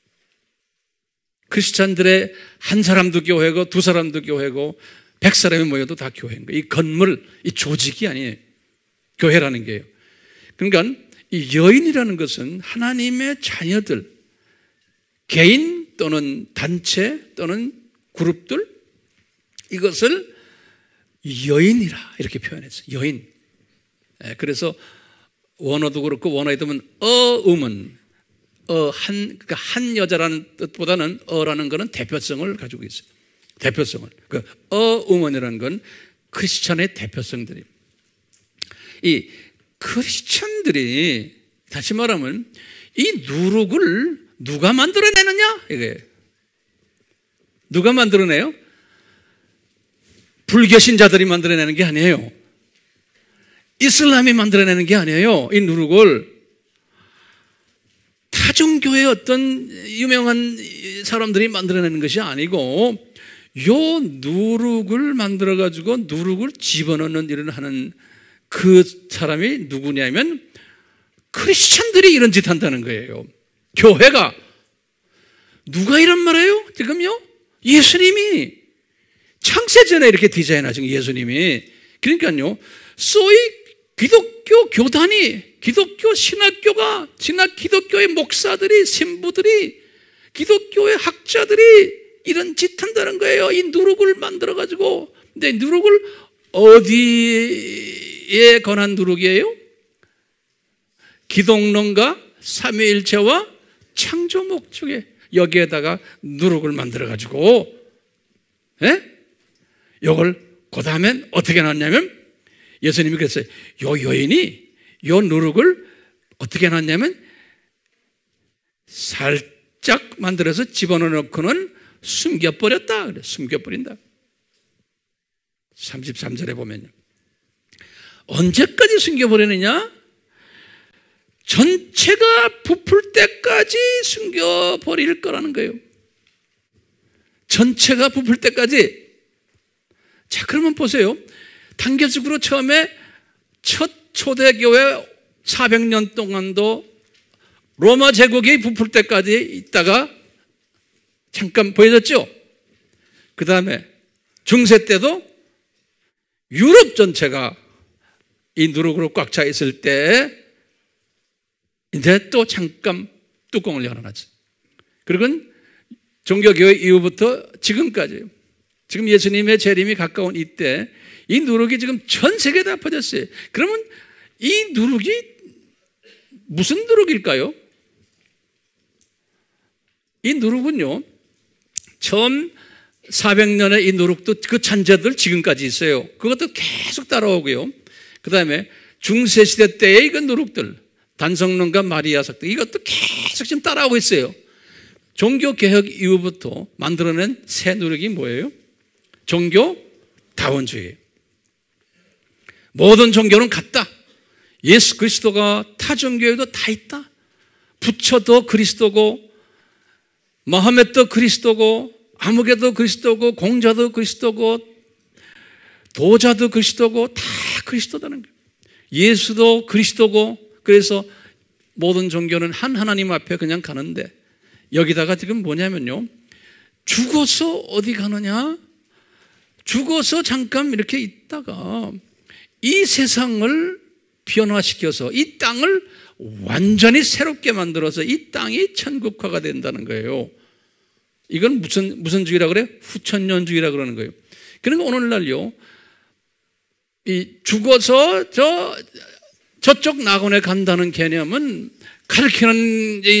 크리스천들의 한 사람도 교회고 두 사람도 교회고 100사람이 모여도 다 교회인 거예요. 이 건물, 이 조직이 아니에요. 교회라는 게요. 그러니까 이 여인이라는 것은 하나님의 자녀들, 개인 또는 단체 또는 그룹들, 이것을 여인이라 이렇게 표현했어요. 여인. 그래서 원어도 그렇고 원어에 보면 woman, 그러니까 한 여자라는 뜻보다는 라는 것은 대표성을 가지고 있어요. 대표성을. 그 woman이라는 건 크리스천의 대표성들입니다. 이 크리스천들이 다시 말하면 이 누룩을 누가 만들어내느냐? 이게 누가 만들어내요? 불교 신자들이 만들어내는 게 아니에요. 이슬람이 만들어내는 게 아니에요. 이 누룩을 타종교의 어떤 유명한 사람들이 만들어내는 것이 아니고 요 누룩을 만들어가지고 누룩을 집어넣는 일을 하는 그 사람이 누구냐면 크리스천들이 이런 짓 한다는 거예요. 교회가. 누가 이런 말해요? 지금요? 예수님이 창세전에 이렇게 디자인하신 예수님이. 그러니까요, 소위 기독교 교단이, 기독교 신학교가, 기독교의 목사들이, 신부들이, 기독교의 학자들이 이런 짓 한다는 거예요. 이 누룩을 만들어가지고. 근데 누룩을 어디에 관한 누룩이에요? 기독론과 삼위일체와 창조 목적에 여기에다가 누룩을 만들어가지고, 이걸 그 다음엔 어떻게 놨냐면 예수님이 그랬어요. 요 여인이 요 누룩을 어떻게 놨냐면 살짝 만들어서 집어넣고는 숨겨버렸다. 그래, 숨겨버린다. 33절에 보면요. 언제까지 숨겨버리느냐? 전체가 부풀 때까지 숨겨버릴 거라는 거예요. 전체가 부풀 때까지. 자, 그러면 보세요. 단계적으로 처음에 첫 초대교회 400년 동안도 로마 제국이 부풀 때까지 있다가 잠깐 보여졌죠? 그 다음에 중세 때도 유럽 전체가 이 누룩으로 꽉 차 있을 때 이제 또 잠깐 뚜껑을 열어놨죠. 그리고 종교교회 이후부터 지금까지, 지금 예수님의 재림이 가까운 이때 이 누룩이 지금 전 세계에 다 퍼졌어요. 그러면 이 누룩이 무슨 누룩일까요? 이 누룩은요, 처음 400년의 이 누룩도 그 잔재들 지금까지 있어요. 그것도 계속 따라오고요. 그 다음에 중세시대 때의 이그 누룩들, 단성론과 마리아 사건, 이것도 계속 지금 따라오고 있어요. 종교개혁 이후부터 만들어낸 새 누룩이 뭐예요? 종교다원주의. 모든 종교는 같다. 예수 그리스도가 타 종교에도 다 있다. 부처도 그리스도고, 모하메도 그리스도고, 아무개도 그리스도고, 공자도 그리스도고, 도자도 그리스도고, 다 그리스도다는 거예요. 예수도 그리스도고, 그래서 모든 종교는 한 하나님 앞에 그냥 가는데, 여기다가 지금 뭐냐면요, 죽어서 어디 가느냐? 죽어서 잠깐 이렇게 있다가 이 세상을 변화시켜서 이 땅을 완전히 새롭게 만들어서 이 땅이 천국화가 된다는 거예요. 이건 무슨 주의라 그래요? 후천년주의라 그러는 거예요. 그러니까 오늘날요, 이 죽어서 저쪽 낙원에 간다는 개념은 가르치는 이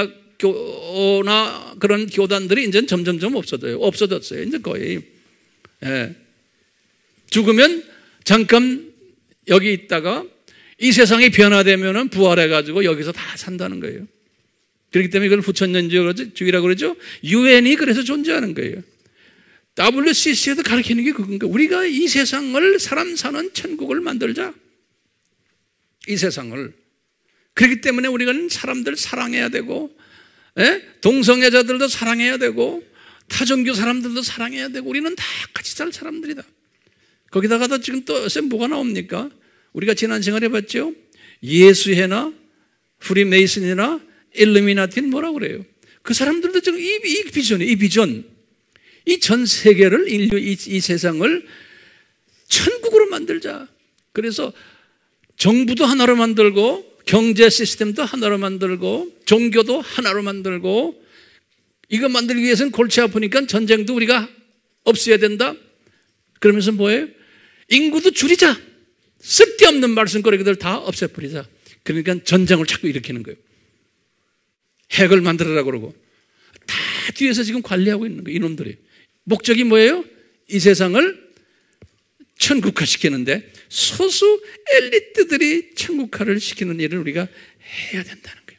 신학교나 그런 교단들이 이제 점점점 없어졌어요. 이제 거의. 예. 죽으면 잠깐 여기 있다가 이 세상이 변화되면은 부활해가지고 여기서 다 산다는 거예요. 그렇기 때문에 이걸 후천년주의라고 그러죠. 유엔이 그래서 존재하는 거예요. WCC에도 가르치는 게 그건가. 우리가 이 세상을 사람 사는 천국을 만들자. 이 세상을. 그렇기 때문에 우리가 사람들 사랑해야 되고, 동성애자들도 사랑해야 되고, 타종교 사람들도 사랑해야 되고, 우리는 다 같이 살 사람들이다. 거기다가도 지금 또 요새 뭐가 나옵니까? 우리가 지난 시간에 봤죠? 예수회나 프리메이슨이나 일루미나티는 뭐라고 그래요? 그 사람들도 지금 이 비전이에요. 이 비전. 이 전 세계를, 인류, 이 세상을 천국으로 만들자. 그래서 정부도 하나로 만들고, 경제 시스템도 하나로 만들고, 종교도 하나로 만들고, 이거 만들기 위해서는 골치 아프니까 전쟁도 우리가 없애야 된다. 그러면서 뭐예요? 인구도 줄이자. 쓸데없는 말썽거리들 다 없애버리자. 그러니까 전쟁을 자꾸 일으키는 거예요. 핵을 만들으라고 그러고. 다 뒤에서 지금 관리하고 있는 거예요. 이놈들이. 목적이 뭐예요? 이 세상을 천국화시키는데 소수 엘리트들이 천국화를 시키는 일을 우리가 해야 된다는 거예요.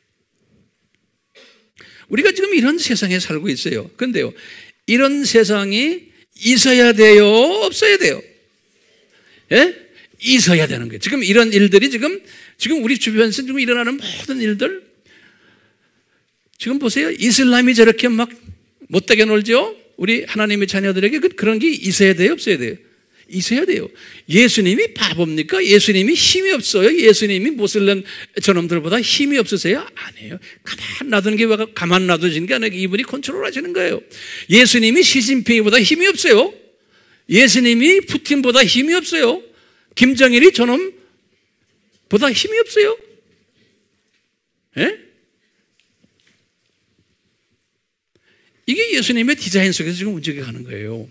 우리가 지금 이런 세상에 살고 있어요. 그런데요, 이런 세상이 있어야 돼요? 없어야 돼요? 예? 있어야 되는 거예요. 지금 이런 일들이 지금 우리 주변에서 지금 일어나는 모든 일들, 지금 보세요. 이슬람이 저렇게 막 못되게 놀죠? 우리 하나님의 자녀들에게 그런 게 있어야 돼요? 없어야 돼요? 있어야 돼요. 예수님이 바보입니까? 예수님이 힘이 없어요? 예수님이 모슬렘 저놈들보다 힘이 없으세요? 아니에요. 가만 놔두는 게 가만 놔두시는 게 아니라 이분이 컨트롤 하시는 거예요. 예수님이 시진핑보다 힘이 없어요? 예수님이 푸틴보다 힘이 없어요? 김정일이 저놈보다 힘이 없어요? 예? 이게 예수님의 디자인 속에서 지금 움직여가는 거예요.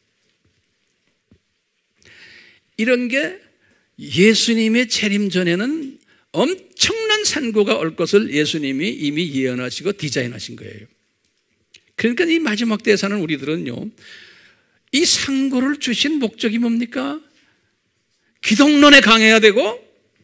이런 게 예수님의 재림 전에는 엄청난 산고가 올 것을 예수님이 이미 예언하시고 디자인하신 거예요. 그러니까 이 마지막 때에 사는 우리들은요, 이 산고를 주신 목적이 뭡니까? 기독론에 강해야 되고,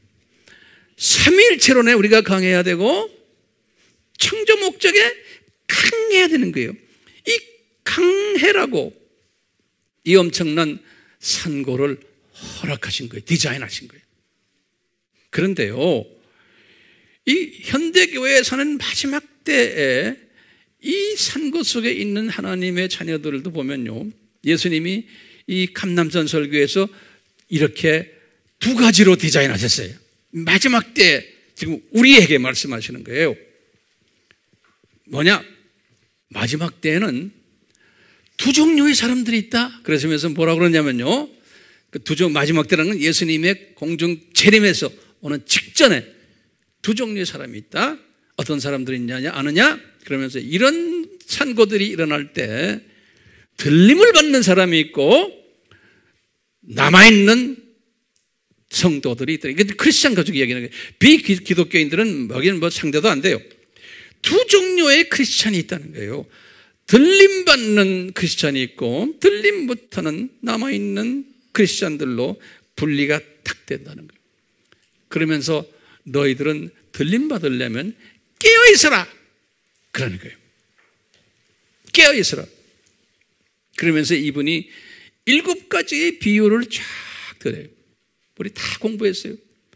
삼위일체론에 우리가 강해야 되고, 창조 목적에 강해야 되는 거예요. 이 강해라고 이 엄청난 산고를 허락하신 거예요. 디자인하신 거예요. 그런데요, 이 현대교회에 사는 마지막 때에 이 산고 속에 있는 하나님의 자녀들도 보면요, 예수님이 이 감남산 설교에서 이렇게 두 가지로 디자인하셨어요. 마지막 때 지금 우리에게 말씀하시는 거예요. 뭐냐? 마지막 때에는 두 종류의 사람들이 있다. 그러시면서 뭐라고 그러냐면요, 그 마지막 때라는 건 예수님의 공중 재림에서 오는 직전에 두 종류의 사람이 있다. 어떤 사람들이 있냐 아느냐? 그러면서 이런 산고들이 일어날 때 들림을 받는 사람이 있고 남아있는 성도들이 있다. 이게 크리스찬 가족 이야기는 거예요. 비기독교인들은 여기는 뭐 상대도 안 돼요. 두 종류의 크리스찬이 있다는 거예요. 들림받는 크리스찬이 있고 들림 못하는 남아있는 크리스찬들로 분리가 딱 된다는 거예요. 그러면서 너희들은 들림받으려면 깨어있어라 그러는 거예요. 깨어있어라. 그러면서 이분이 7가지의 비유를 쫙 드려요. 우리 다 공부했어요.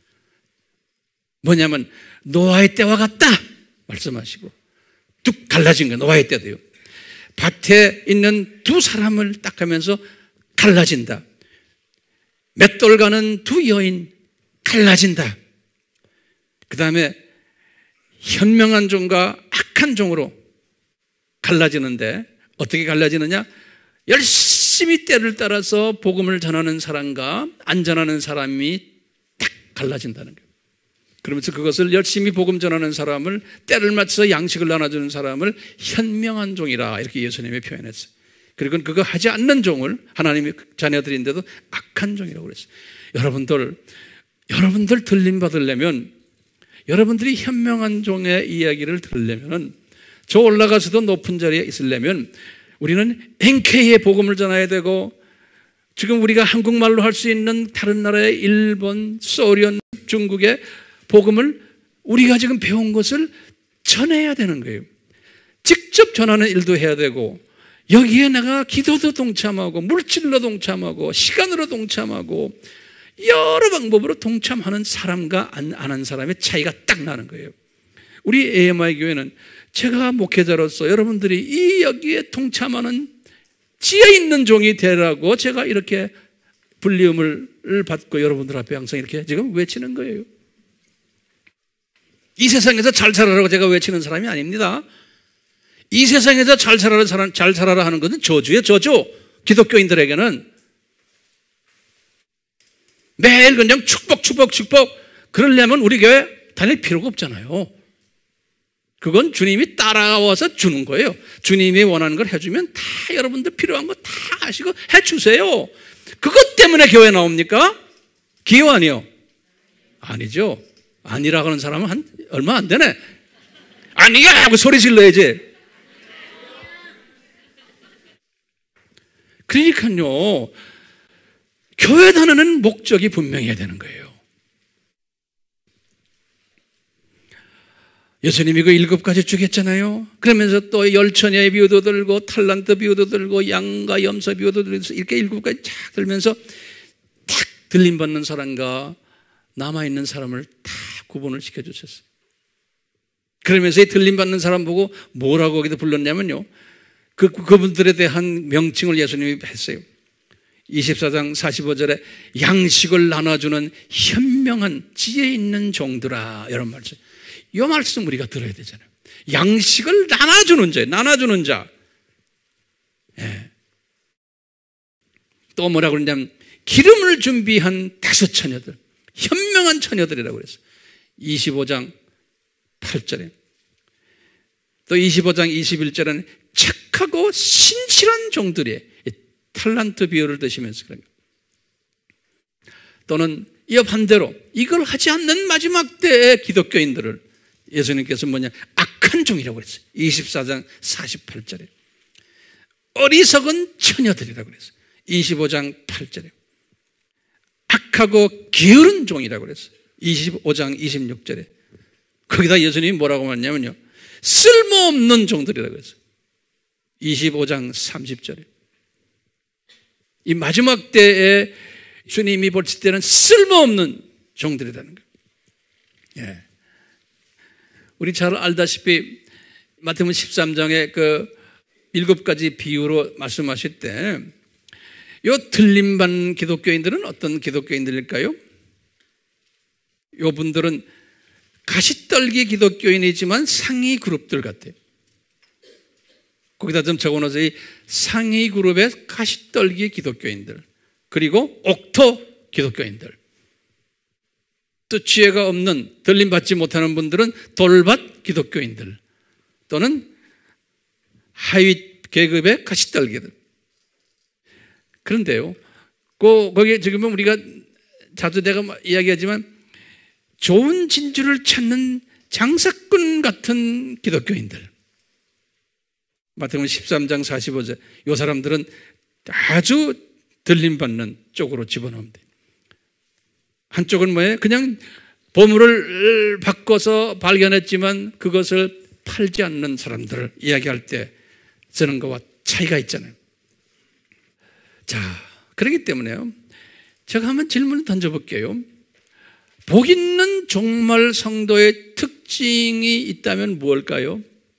뭐냐면 노아의 때와 같다 말씀하시고, 뚝 갈라진 거예요. 노아의 때도요. 밭에 있는 두 사람을 딱 하면서 갈라진다. 맷돌 가는 두 여인 갈라진다. 그 다음에 현명한 종과 악한 종으로 갈라지는데 어떻게 갈라지느냐? 열심히 때를 따라서 복음을 전하는 사람과 안 전하는 사람이 딱 갈라진다는 거예요. 그러면서 그것을 열심히 복음 전하는 사람을, 때를 맞춰서 양식을 나눠주는 사람을 현명한 종이라 이렇게 예수님이 표현했어요. 그리고 그거 하지 않는 종을 하나님의 자녀들인데도 악한 종이라고 그랬어요. 여러분들 들림 받으려면, 여러분들이 현명한 종의 이야기를 들으려면, 저 올라가서도 높은 자리에 있으려면 우리는 NK의 복음을 전해야 되고, 지금 우리가 한국말로 할 수 있는 다른 나라의 일본, 소련, 중국의 복음을 우리가 지금 배운 것을 전해야 되는 거예요. 직접 전하는 일도 해야 되고, 여기에 내가 기도도 동참하고 물질로 동참하고 시간으로 동참하고 여러 방법으로 동참하는 사람과 안 하는 사람의 차이가 딱 나는 거예요. 우리 AMI 교회는 제가 목회자로서 여러분들이 여기에 동참하는 지혜 있는 종이 되라고 제가 이렇게 불리움을 받고 여러분들 앞에 항상 이렇게 지금 외치는 거예요. 이 세상에서 잘 살아라고 제가 외치는 사람이 아닙니다. 이 세상에서 잘 살아라 하는 것은 저주예요, 저주. 기독교인들에게는 매일 그냥 축복. 그러려면 우리 교회 다닐 필요가 없잖아요. 그건 주님이 따라와서 주는 거예요. 주님이 원하는 걸 해주면 다 여러분들 필요한 거 다 하시고 해주세요. 그것 때문에 교회 나옵니까? 기여 아니요? 아니죠. 아니라고 하는 사람은 얼마 안 되네. 아니야 하고 소리 질러야지. 그러니까요, 교회 다니는 목적이 분명해야 되는 거예요. 예수님이 그 7가지 주겠잖아요. 그러면서 또 10처녀의 비유도 들고 탈란트 비유도 들고 양과 염소 비유도 들면서 이렇게 7가지 쫙 들면서 딱 들림받는 사람과 남아있는 사람을 다 구분을 시켜주셨어요. 그러면서 이 들림받는 사람 보고 뭐라고 거기다 불렀냐면요, 그분들에 대한 명칭을 예수님이 했어요. 24장 45절에 양식을 나눠주는 현명한 지혜 있는 종들아, 이런 말씀. 이 말씀 우리가 들어야 되잖아요. 양식을 나눠주는 자. 예. 또 뭐라고 그러냐면 기름을 준비한 5처녀들, 현명한 처녀들이라고 그랬어요. 25장 8절에. 또 25장 21절에는 착하고 신실한 종들이 탈란트 비유를 드시면서 그런 거예요. 또는 이어 반대로 이걸 하지 않는 마지막 때의 기독교인들을 예수님께서 악한 종이라고 그랬어요. 24장 48절에. 어리석은 처녀들이라고 그랬어요. 25장 8절에. 악하고 게으른 종이라고 그랬어요. 25장 26절에. 거기다 예수님이 뭐라고 말했냐면요, 쓸모없는 종들이라고 했어요. 25장 30절에. 이 마지막 때에 주님이 보실 때는 쓸모없는 종들이라는 거예요. 예. 우리 잘 알다시피 마태복음 13장에 그 7가지 비유로 말씀하실 때 요 들림받는 기독교인들은 어떤 기독교인들일까요? 요 분들은 가시떨기 기독교인이지만 상위 그룹들 같아요. 거기다 좀 적어놓으세요. 이 상위 그룹의 가시떨기 기독교인들, 그리고 옥토 기독교인들. 또 지혜가 없는, 들림받지 못하는 분들은 돌밭 기독교인들, 또는 하위 계급의 가시떨기들. 그런데요, 거기에 지금은 우리가 자주 내가 이야기하지만 좋은 진주를 찾는 장사꾼 같은 기독교인들, 마태복음 13장 45절, 이 사람들은 아주 들림받는 쪽으로 집어넣으면 돼요. 한쪽은 뭐예요? 그냥 보물을 바꿔서 발견했지만 그것을 팔지 않는 사람들을 이야기할 때 쓰는 것과 차이가 있잖아요. 자, 그렇기 때문에요, 제가 한번 질문을 던져볼게요. 복 있는 종말 성도의 특징이 있다면 무엇일까요?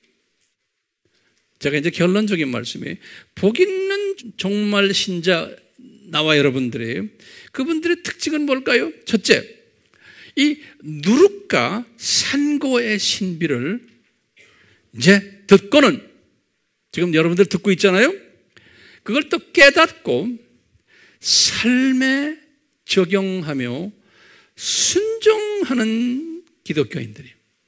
제가 이제 결론적인 말씀이에요. 복 있는 종말 신자, 나와 여러분들이, 그분들의 특징은 뭘까요? 첫째, 이 누룩과 산고의 신비를 이제 듣고는 지금 여러분들 듣고 있잖아요. 그걸 또 깨닫고 삶에 적용하며 순종하는 기독교인들이,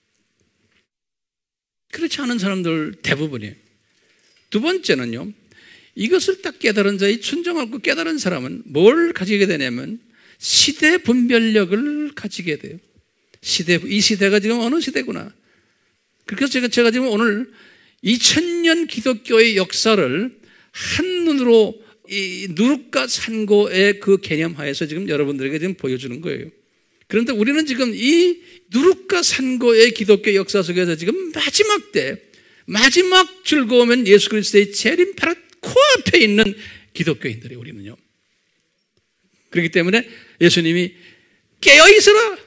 그렇지 않은 사람들 대부분이에요. 두 번째는요, 이것을 딱 깨달은 자, 이 순종하고 깨달은 사람은 뭘 가지게 되냐면 시대 분별력을 가지게 돼요. 이 시대가 지금 어느 시대구나. 그래서 제가 지금 오늘 2000년 기독교의 역사를 한눈으로 이 누룩과 산고의 그 개념하에서 지금 여러분들에게 지금 보여주는 거예요. 그런데 우리는 지금 이 누룩과 산고의 기독교 역사 속에서 지금 마지막 때, 마지막 즐거우면 예수 그리스도의 재림 바로 코앞에 있는 기독교인들이 우리는요. 그렇기 때문에 예수님이 깨어 있어라.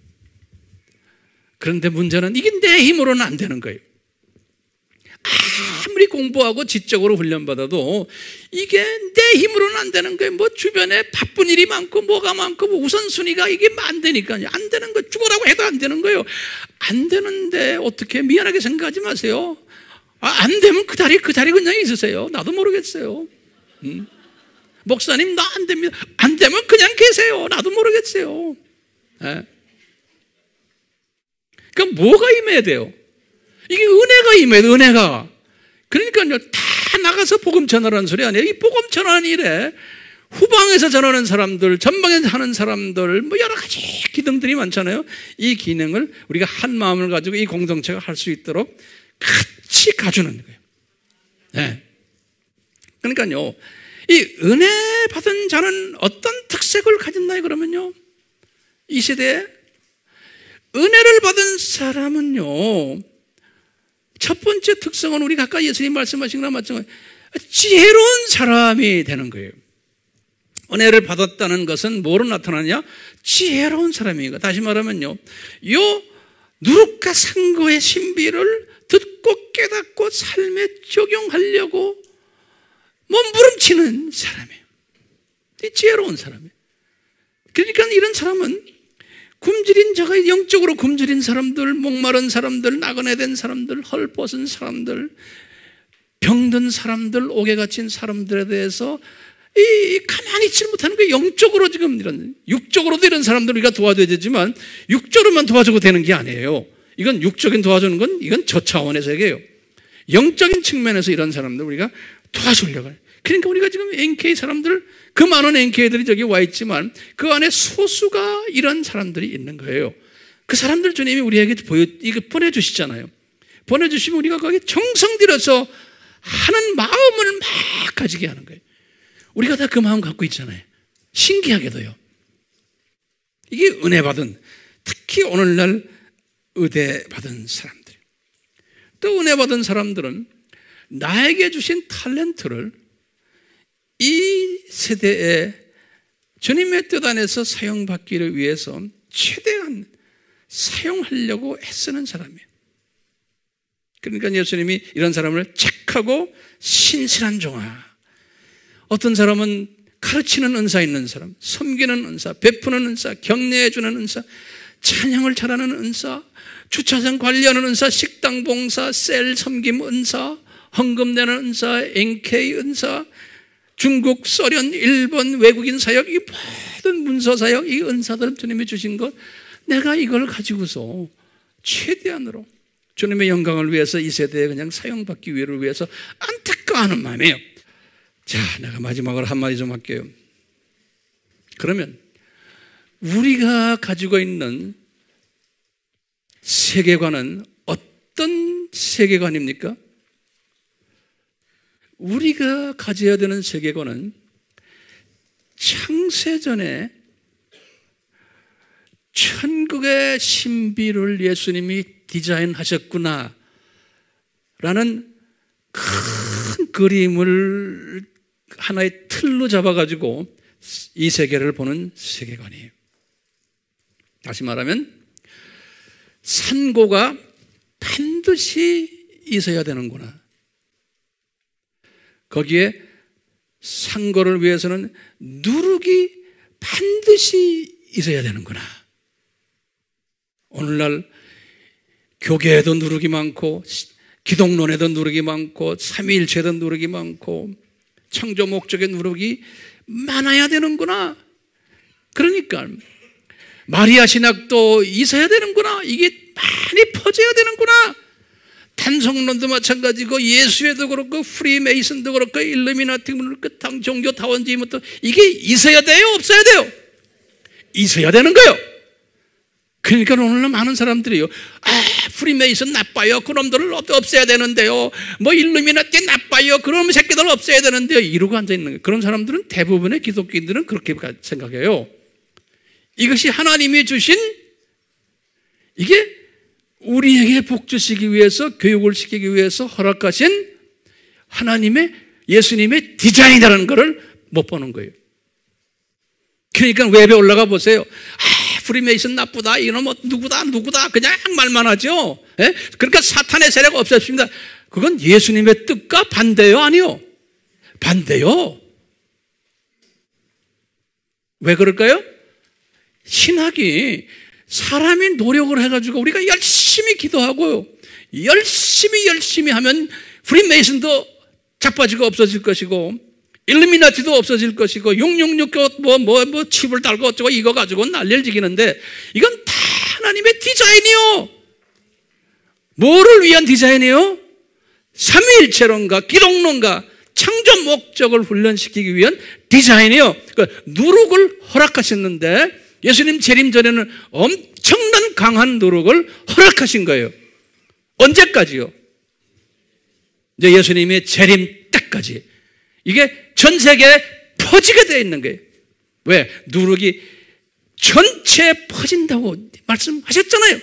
그런데 문제는 이게 내 힘으로는 안 되는 거예요. 아무리 공부하고 지적으로 훈련받아도 이게 내 힘으로는 안 되는 거예요. 뭐 주변에 바쁜 일이 많고 뭐가 많고 뭐 우선순위가 이게 안 되니까요. 안 되는 거, 죽으라고 해도 안 되는 거예요. 안 되는데 어떻게 미안하게 생각하지 마세요. 안 되면 그 자리 그냥 있으세요. 나도 모르겠어요. 목사님 나 안 됩니다. 안 되면 그냥 계세요. 나도 모르겠어요. 네. 그러니까 뭐가 임해야 돼요? 이게 은혜가 임해야 돼, 은혜가. 그러니까요, 다 나가서 복음 전하라는 소리 아니에요. 이 복음 전하는 일에 후방에서 전하는 사람들, 전방에서 하는 사람들, 뭐 여러 가지 기능들이 많잖아요. 이 기능을 우리가 한 마음을 가지고 이 공동체가 할 수 있도록 같이 가주는 거예요. 네. 그러니까요, 이 은혜 받은 자는 어떤 특색을 가진다 그러면요, 이 시대에 은혜를 받은 사람은요, 첫 번째 특성은 우리가 아까 예수님 말씀하신 거랑 마찬가지, 지혜로운 사람이 되는 거예요. 은혜를 받았다는 것은 뭐로 나타나냐? 지혜로운 사람이니까. 다시 말하면요, 요 누룩과 산고의 신비를 듣고 깨닫고 삶에 적용하려고 몸부림치는 사람이에요. 지혜로운 사람이에요. 그러니까 이런 사람은 굶주린 자가, 영적으로 굶주린 사람들, 목마른 사람들, 나그네 된 사람들, 헐벗은 사람들, 병든 사람들, 옥에 갇힌 사람들에 대해서 가만히 있지 못하는 게, 영적으로 지금 이런, 육적으로도 이런 사람들 우리가 도와줘야 되지만 육적으로만 도와줘도 되는 게 아니에요. 이건 육적인 도와주는 건 이건 저 차원에서 얘기해요. 영적인 측면에서 이런 사람들 우리가 도와주려고 해요. 그러니까 우리가 지금 NK 사람들, 그 많은 NK들이 저기 와 있지만 그 안에 소수가 이런 사람들이 있는 거예요. 그 사람들 주님이 우리에게 이거 보내주시잖아요. 보내주시면 우리가 거기에 정성 들여서 하는 마음을 막 가지게 하는 거예요. 우리가 다 그 마음 갖고 있잖아요. 신기하게도요. 이게 은혜 받은, 특히 오늘날 의대 받은 사람들. 또 은혜 받은 사람들은 나에게 주신 탤런트를 이 세대에 주님의 뜻 안에서 사용받기를 위해서 최대한 사용하려고 애쓰는 사람이에요. 그러니까 예수님이 이런 사람을 착하고 신실한 종아, 어떤 사람은 가르치는 은사 있는 사람, 섬기는 은사, 베푸는 은사, 격려해주는 은사, 찬양을 잘하는 은사, 주차장 관리하는 은사, 식당 봉사, 셀 섬김 은사, 헌금 내는 은사, NK 은사, 중국, 소련, 일본, 외국인 사역, 이 모든 문서 사역, 이 은사들 주님이 주신 것, 내가 이걸 가지고서 최대한으로 주님의 영광을 위해서 이 세대에 그냥 사용받기 위해서 안타까워하는 마음이에요. 자, 내가 마지막으로 한마디 좀 할게요. 그러면 우리가 가지고 있는 세계관은 어떤 세계관입니까? 우리가 가져야 되는 세계관은 창세전에 천국의 신비를 예수님이 디자인하셨구나 라는 큰 그림을 하나의 틀로 잡아가지고 이 세계를 보는 세계관이에요. 다시 말하면 산고가 반드시 있어야 되는구나. 거기에 산고를 위해서는 누룩이 반드시 있어야 되는구나. 오늘날 교계에도 누룩이 많고 기독론에도 누룩이 많고 삼위일체에도 누룩이 많고 창조 목적의 누룩이 많아야 되는구나. 그러니까 마리아 신학도 있어야 되는구나. 이게 많이 퍼져야 되는구나. 탄성론도 마찬가지고 예수회도 그렇고 프리메이슨도 그렇고 일루미나티도 그렇고 종교 타원주의부터 이게 있어야 돼요? 없어야 돼요? 있어야 되는 거예요. 그러니까 오늘은 많은 사람들이요, 프리메이슨 나빠요, 그놈들을 없애야 되는데요, 뭐 일루미나티 나빠요, 그놈 새끼들 없애야 되는데요, 이러고 앉아있는 거예요. 그런 사람들은, 대부분의 기독교인들은 그렇게 생각해요. 이것이 하나님이 주신, 이게 우리에게 복 주시기 위해서, 교육을 시키기 위해서 허락하신 하나님의, 예수님의 디자인이라는 것을 못 보는 거예요. 그러니까 웹에 올라가 보세요. 프리메이슨 나쁘다, 이놈 누구다 그냥 말만 하죠. 예? 그러니까 사탄의 세력 없애십니다. 그건 예수님의 뜻과 반대요? 아니요? 반대요. 왜 그럴까요? 신학이 사람이 노력을 해가지고 우리가 열심히 기도하고 열심히 하면 프리메이슨도 자빠지고 없어질 것이고 일루미나티도 없어질 것이고 666 뭐 칩을 달고 어쩌고 이거 가지고 난리를 지기는데 이건 다 하나님의 디자인이요. 뭐를 위한 디자인이요? 삼위일체론과 기독론과 창조 목적을 훈련시키기 위한 디자인이요. 그러니까 누룩을 허락하셨는데 예수님 재림 전에는 엄청난 강한 누룩을 허락하신 거예요. 언제까지요? 이제 예수님의 재림 때까지. 이게 전 세계에 퍼지게 되어 있는 거예요. 왜? 누룩이 전체에 퍼진다고 말씀하셨잖아요.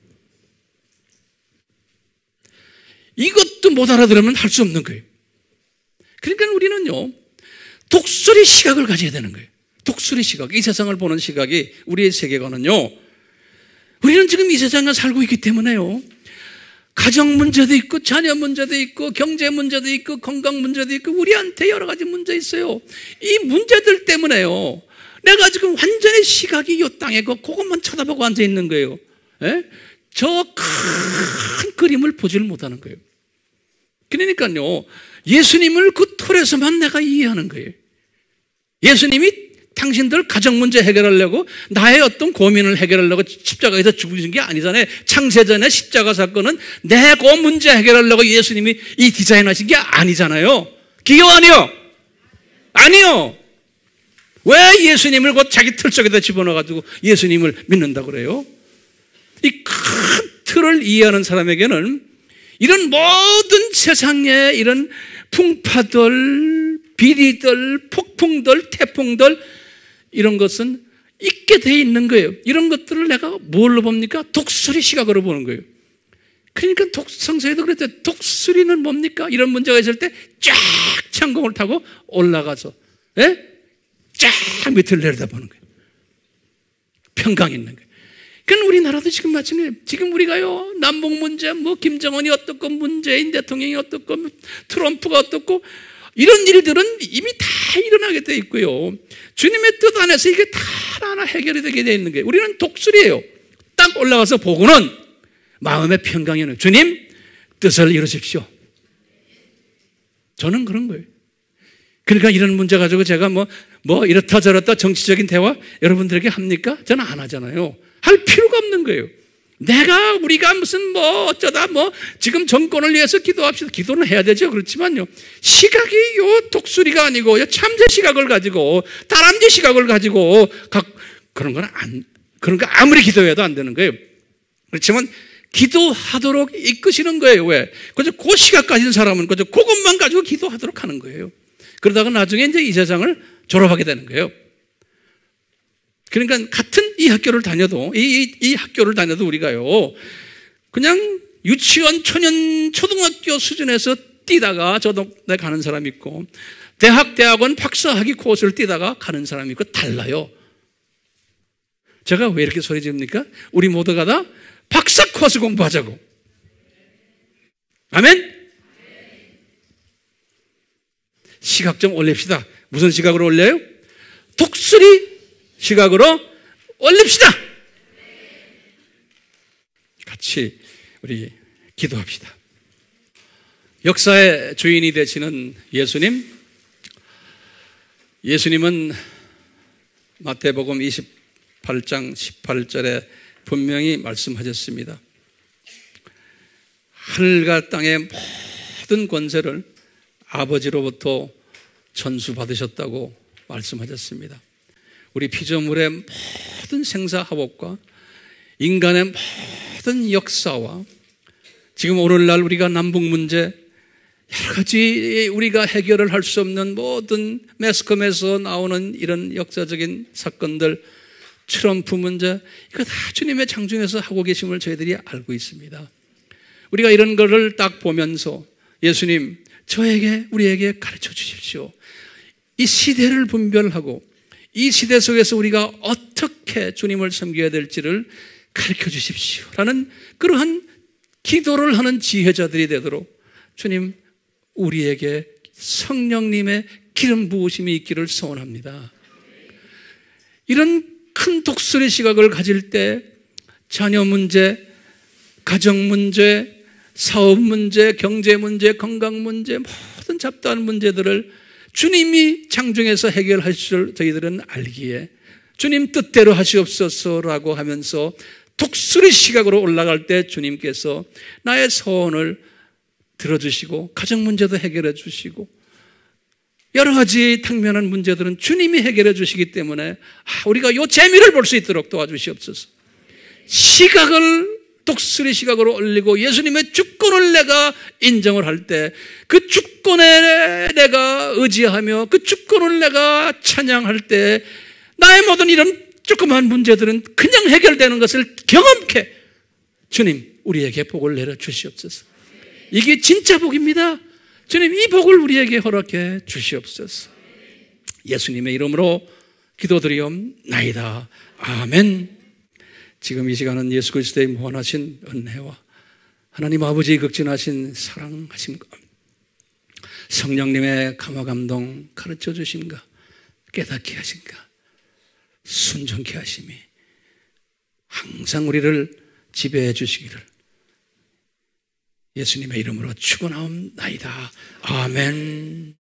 이것도 못 알아들으면 할 수 없는 거예요. 그러니까 우리는요, 독수리 시각을 가져야 되는 거예요. 독수리 시각, 이 세상을 보는 시각이 우리의 세계관은요, 우리는 지금 이 세상에 살고 있기 때문에요, 가정 문제도 있고 자녀 문제도 있고 경제 문제도 있고 건강 문제도 있고 우리한테 여러 가지 문제 있어요. 이 문제들 때문에요, 내가 지금 완전히 시각이 이 땅에 그것만 쳐다보고 앉아 있는 거예요. 저 큰 그림을 보질 못하는 거예요. 그러니까요, 예수님을 그 틀에서만 내가 이해하는 거예요. 예수님이 당신들 가정 문제 해결하려고, 나의 어떤 고민을 해결하려고 십자가에서 죽으신 게 아니잖아요. 창세전에 십자가 사건은 내 그 문제 해결하려고 예수님이 이 디자인하신 게 아니잖아요. 기요 아니요? 아니요. 왜 예수님을 그 자기 틀 속에다 집어넣어가지고 예수님을 믿는다고 그래요? 이 큰 틀을 이해하는 사람에게는 이런 모든 세상의 이런 풍파들, 비리들, 폭풍들, 태풍들, 이런 것은 있게 돼 있는 거예요. 이런 것들을 내가 뭘로 봅니까? 독수리 시각으로 보는 거예요. 그러니까 성서에도 그랬죠. 독수리는 뭡니까? 이런 문제가 있을 때 쫙 창공을 타고 올라가서 쫙 밑을 내려다보는 거예요. 평강 있는 거예요. 그러니까 우리나라도 지금 마찬가지예요. 지금 우리가요, 남북 문제, 뭐 김정은이 어떻고 문재인 대통령이 어떻고 트럼프가 어떻고 이런 일들은 이미 다 일어나게 돼 있고요. 주님의 뜻 안에서 이게 다 하나하나 해결이 되게 돼 있는 거예요. 우리는 독수리예요. 딱 올라가서 보고는 마음의 평강이 있는, 주님 뜻을 이루십시오. 저는 그런 거예요. 그러니까 이런 문제 가지고 제가 뭐 이렇다 저렇다 정치적인 대화 여러분들에게 합니까? 저는 안 하잖아요. 할 필요가 없는 거예요. 우리가 무슨 어쩌다 지금 정권을 위해서 기도합시다. 기도는 해야 되죠. 그렇지만요, 시각이 요 독수리가 아니고 요 참새 시각을 가지고 다람쥐 시각을 가지고 그런 거 아무리 기도해도 안 되는 거예요. 그렇지만 기도하도록 이끄시는 거예요. 왜? 그저 그 시각 가진 사람은 그저 그것만 가지고 기도하도록 하는 거예요. 그러다가 나중에 이제 이 세상을 졸업하게 되는 거예요. 그러니까 같은 이 학교를 다녀도 이 학교를 다녀도 우리가요, 그냥 유치원, 초년, 초등학교 수준에서 뛰다가 저동네 가는 사람이 있고, 대학원 박사학위 코스를 뛰다가 가는 사람이 있고 달라요. 제가 왜 이렇게 소리 지릅니까? 우리 모두가 다 박사 코스 공부하자고. 아멘? 시각 좀 올립시다. 무슨 시각으로 올려요? 독수리 시각으로 올립시다. 같이 우리 기도합시다. 역사의 주인이 되시는 예수님, 예수님은 마태복음 28장 18절에 분명히 말씀하셨습니다. 하늘과 땅의 모든 권세를 아버지로부터 전수받으셨다고 말씀하셨습니다. 우리 피조물의 모든 생사화복과 인간의 모든 역사와 지금 오늘날 우리가 남북 문제, 여러 가지 우리가 해결을 할 수 없는 모든 매스컴에서 나오는 이런 역사적인 사건들, 트럼프 문제, 이거 다 주님의 장중에서 하고 계심을 저희들이 알고 있습니다. 우리가 이런 거를 딱 보면서 예수님, 우리에게 가르쳐 주십시오. 이 시대를 분별하고 이 시대 속에서 우리가 어떻게 주님을 섬겨야 될지를 가르쳐 주십시오 라는 그러한 기도를 하는 지혜자들이 되도록 주님, 우리에게 성령님의 기름 부으심이 있기를 소원합니다. 이런 큰 독수리 시각을 가질 때 자녀 문제, 가정 문제, 사업 문제, 경제 문제, 건강 문제, 모든 잡다한 문제들을 주님이 장중에서 해결하실 줄 저희들은 알기에 주님 뜻대로 하시옵소서라고 하면서 독수리 시각으로 올라갈 때 주님께서 나의 소원을 들어주시고 가정 문제도 해결해 주시고 여러 가지 당면한 문제들은 주님이 해결해 주시기 때문에 우리가 이 재미를 볼 수 있도록 도와주시옵소서. 시각을 독수리 시각으로 올리고 예수님의 주권을 내가 인정을 할 때 그 주권에 내가 의지하며 그 주권을 내가 찬양할 때 나의 모든 이런 조그마한 문제들은 그냥 해결되는 것을 경험케 주님 우리에게 복을 내려 주시옵소서. 이게 진짜 복입니다. 주님 이 복을 우리에게 허락해 주시옵소서. 예수님의 이름으로 기도드리옵나이다. 아멘. 지금 이 시간은 예수 그리스도의 무한하신 은혜와 하나님 아버지의 극진하신 사랑하심과 성령님의 감화감동 가르쳐 주심과 깨닫게 하심과 순종케 하심이 항상 우리를 지배해 주시기를 예수님의 이름으로 축원하옵나이다. 아멘.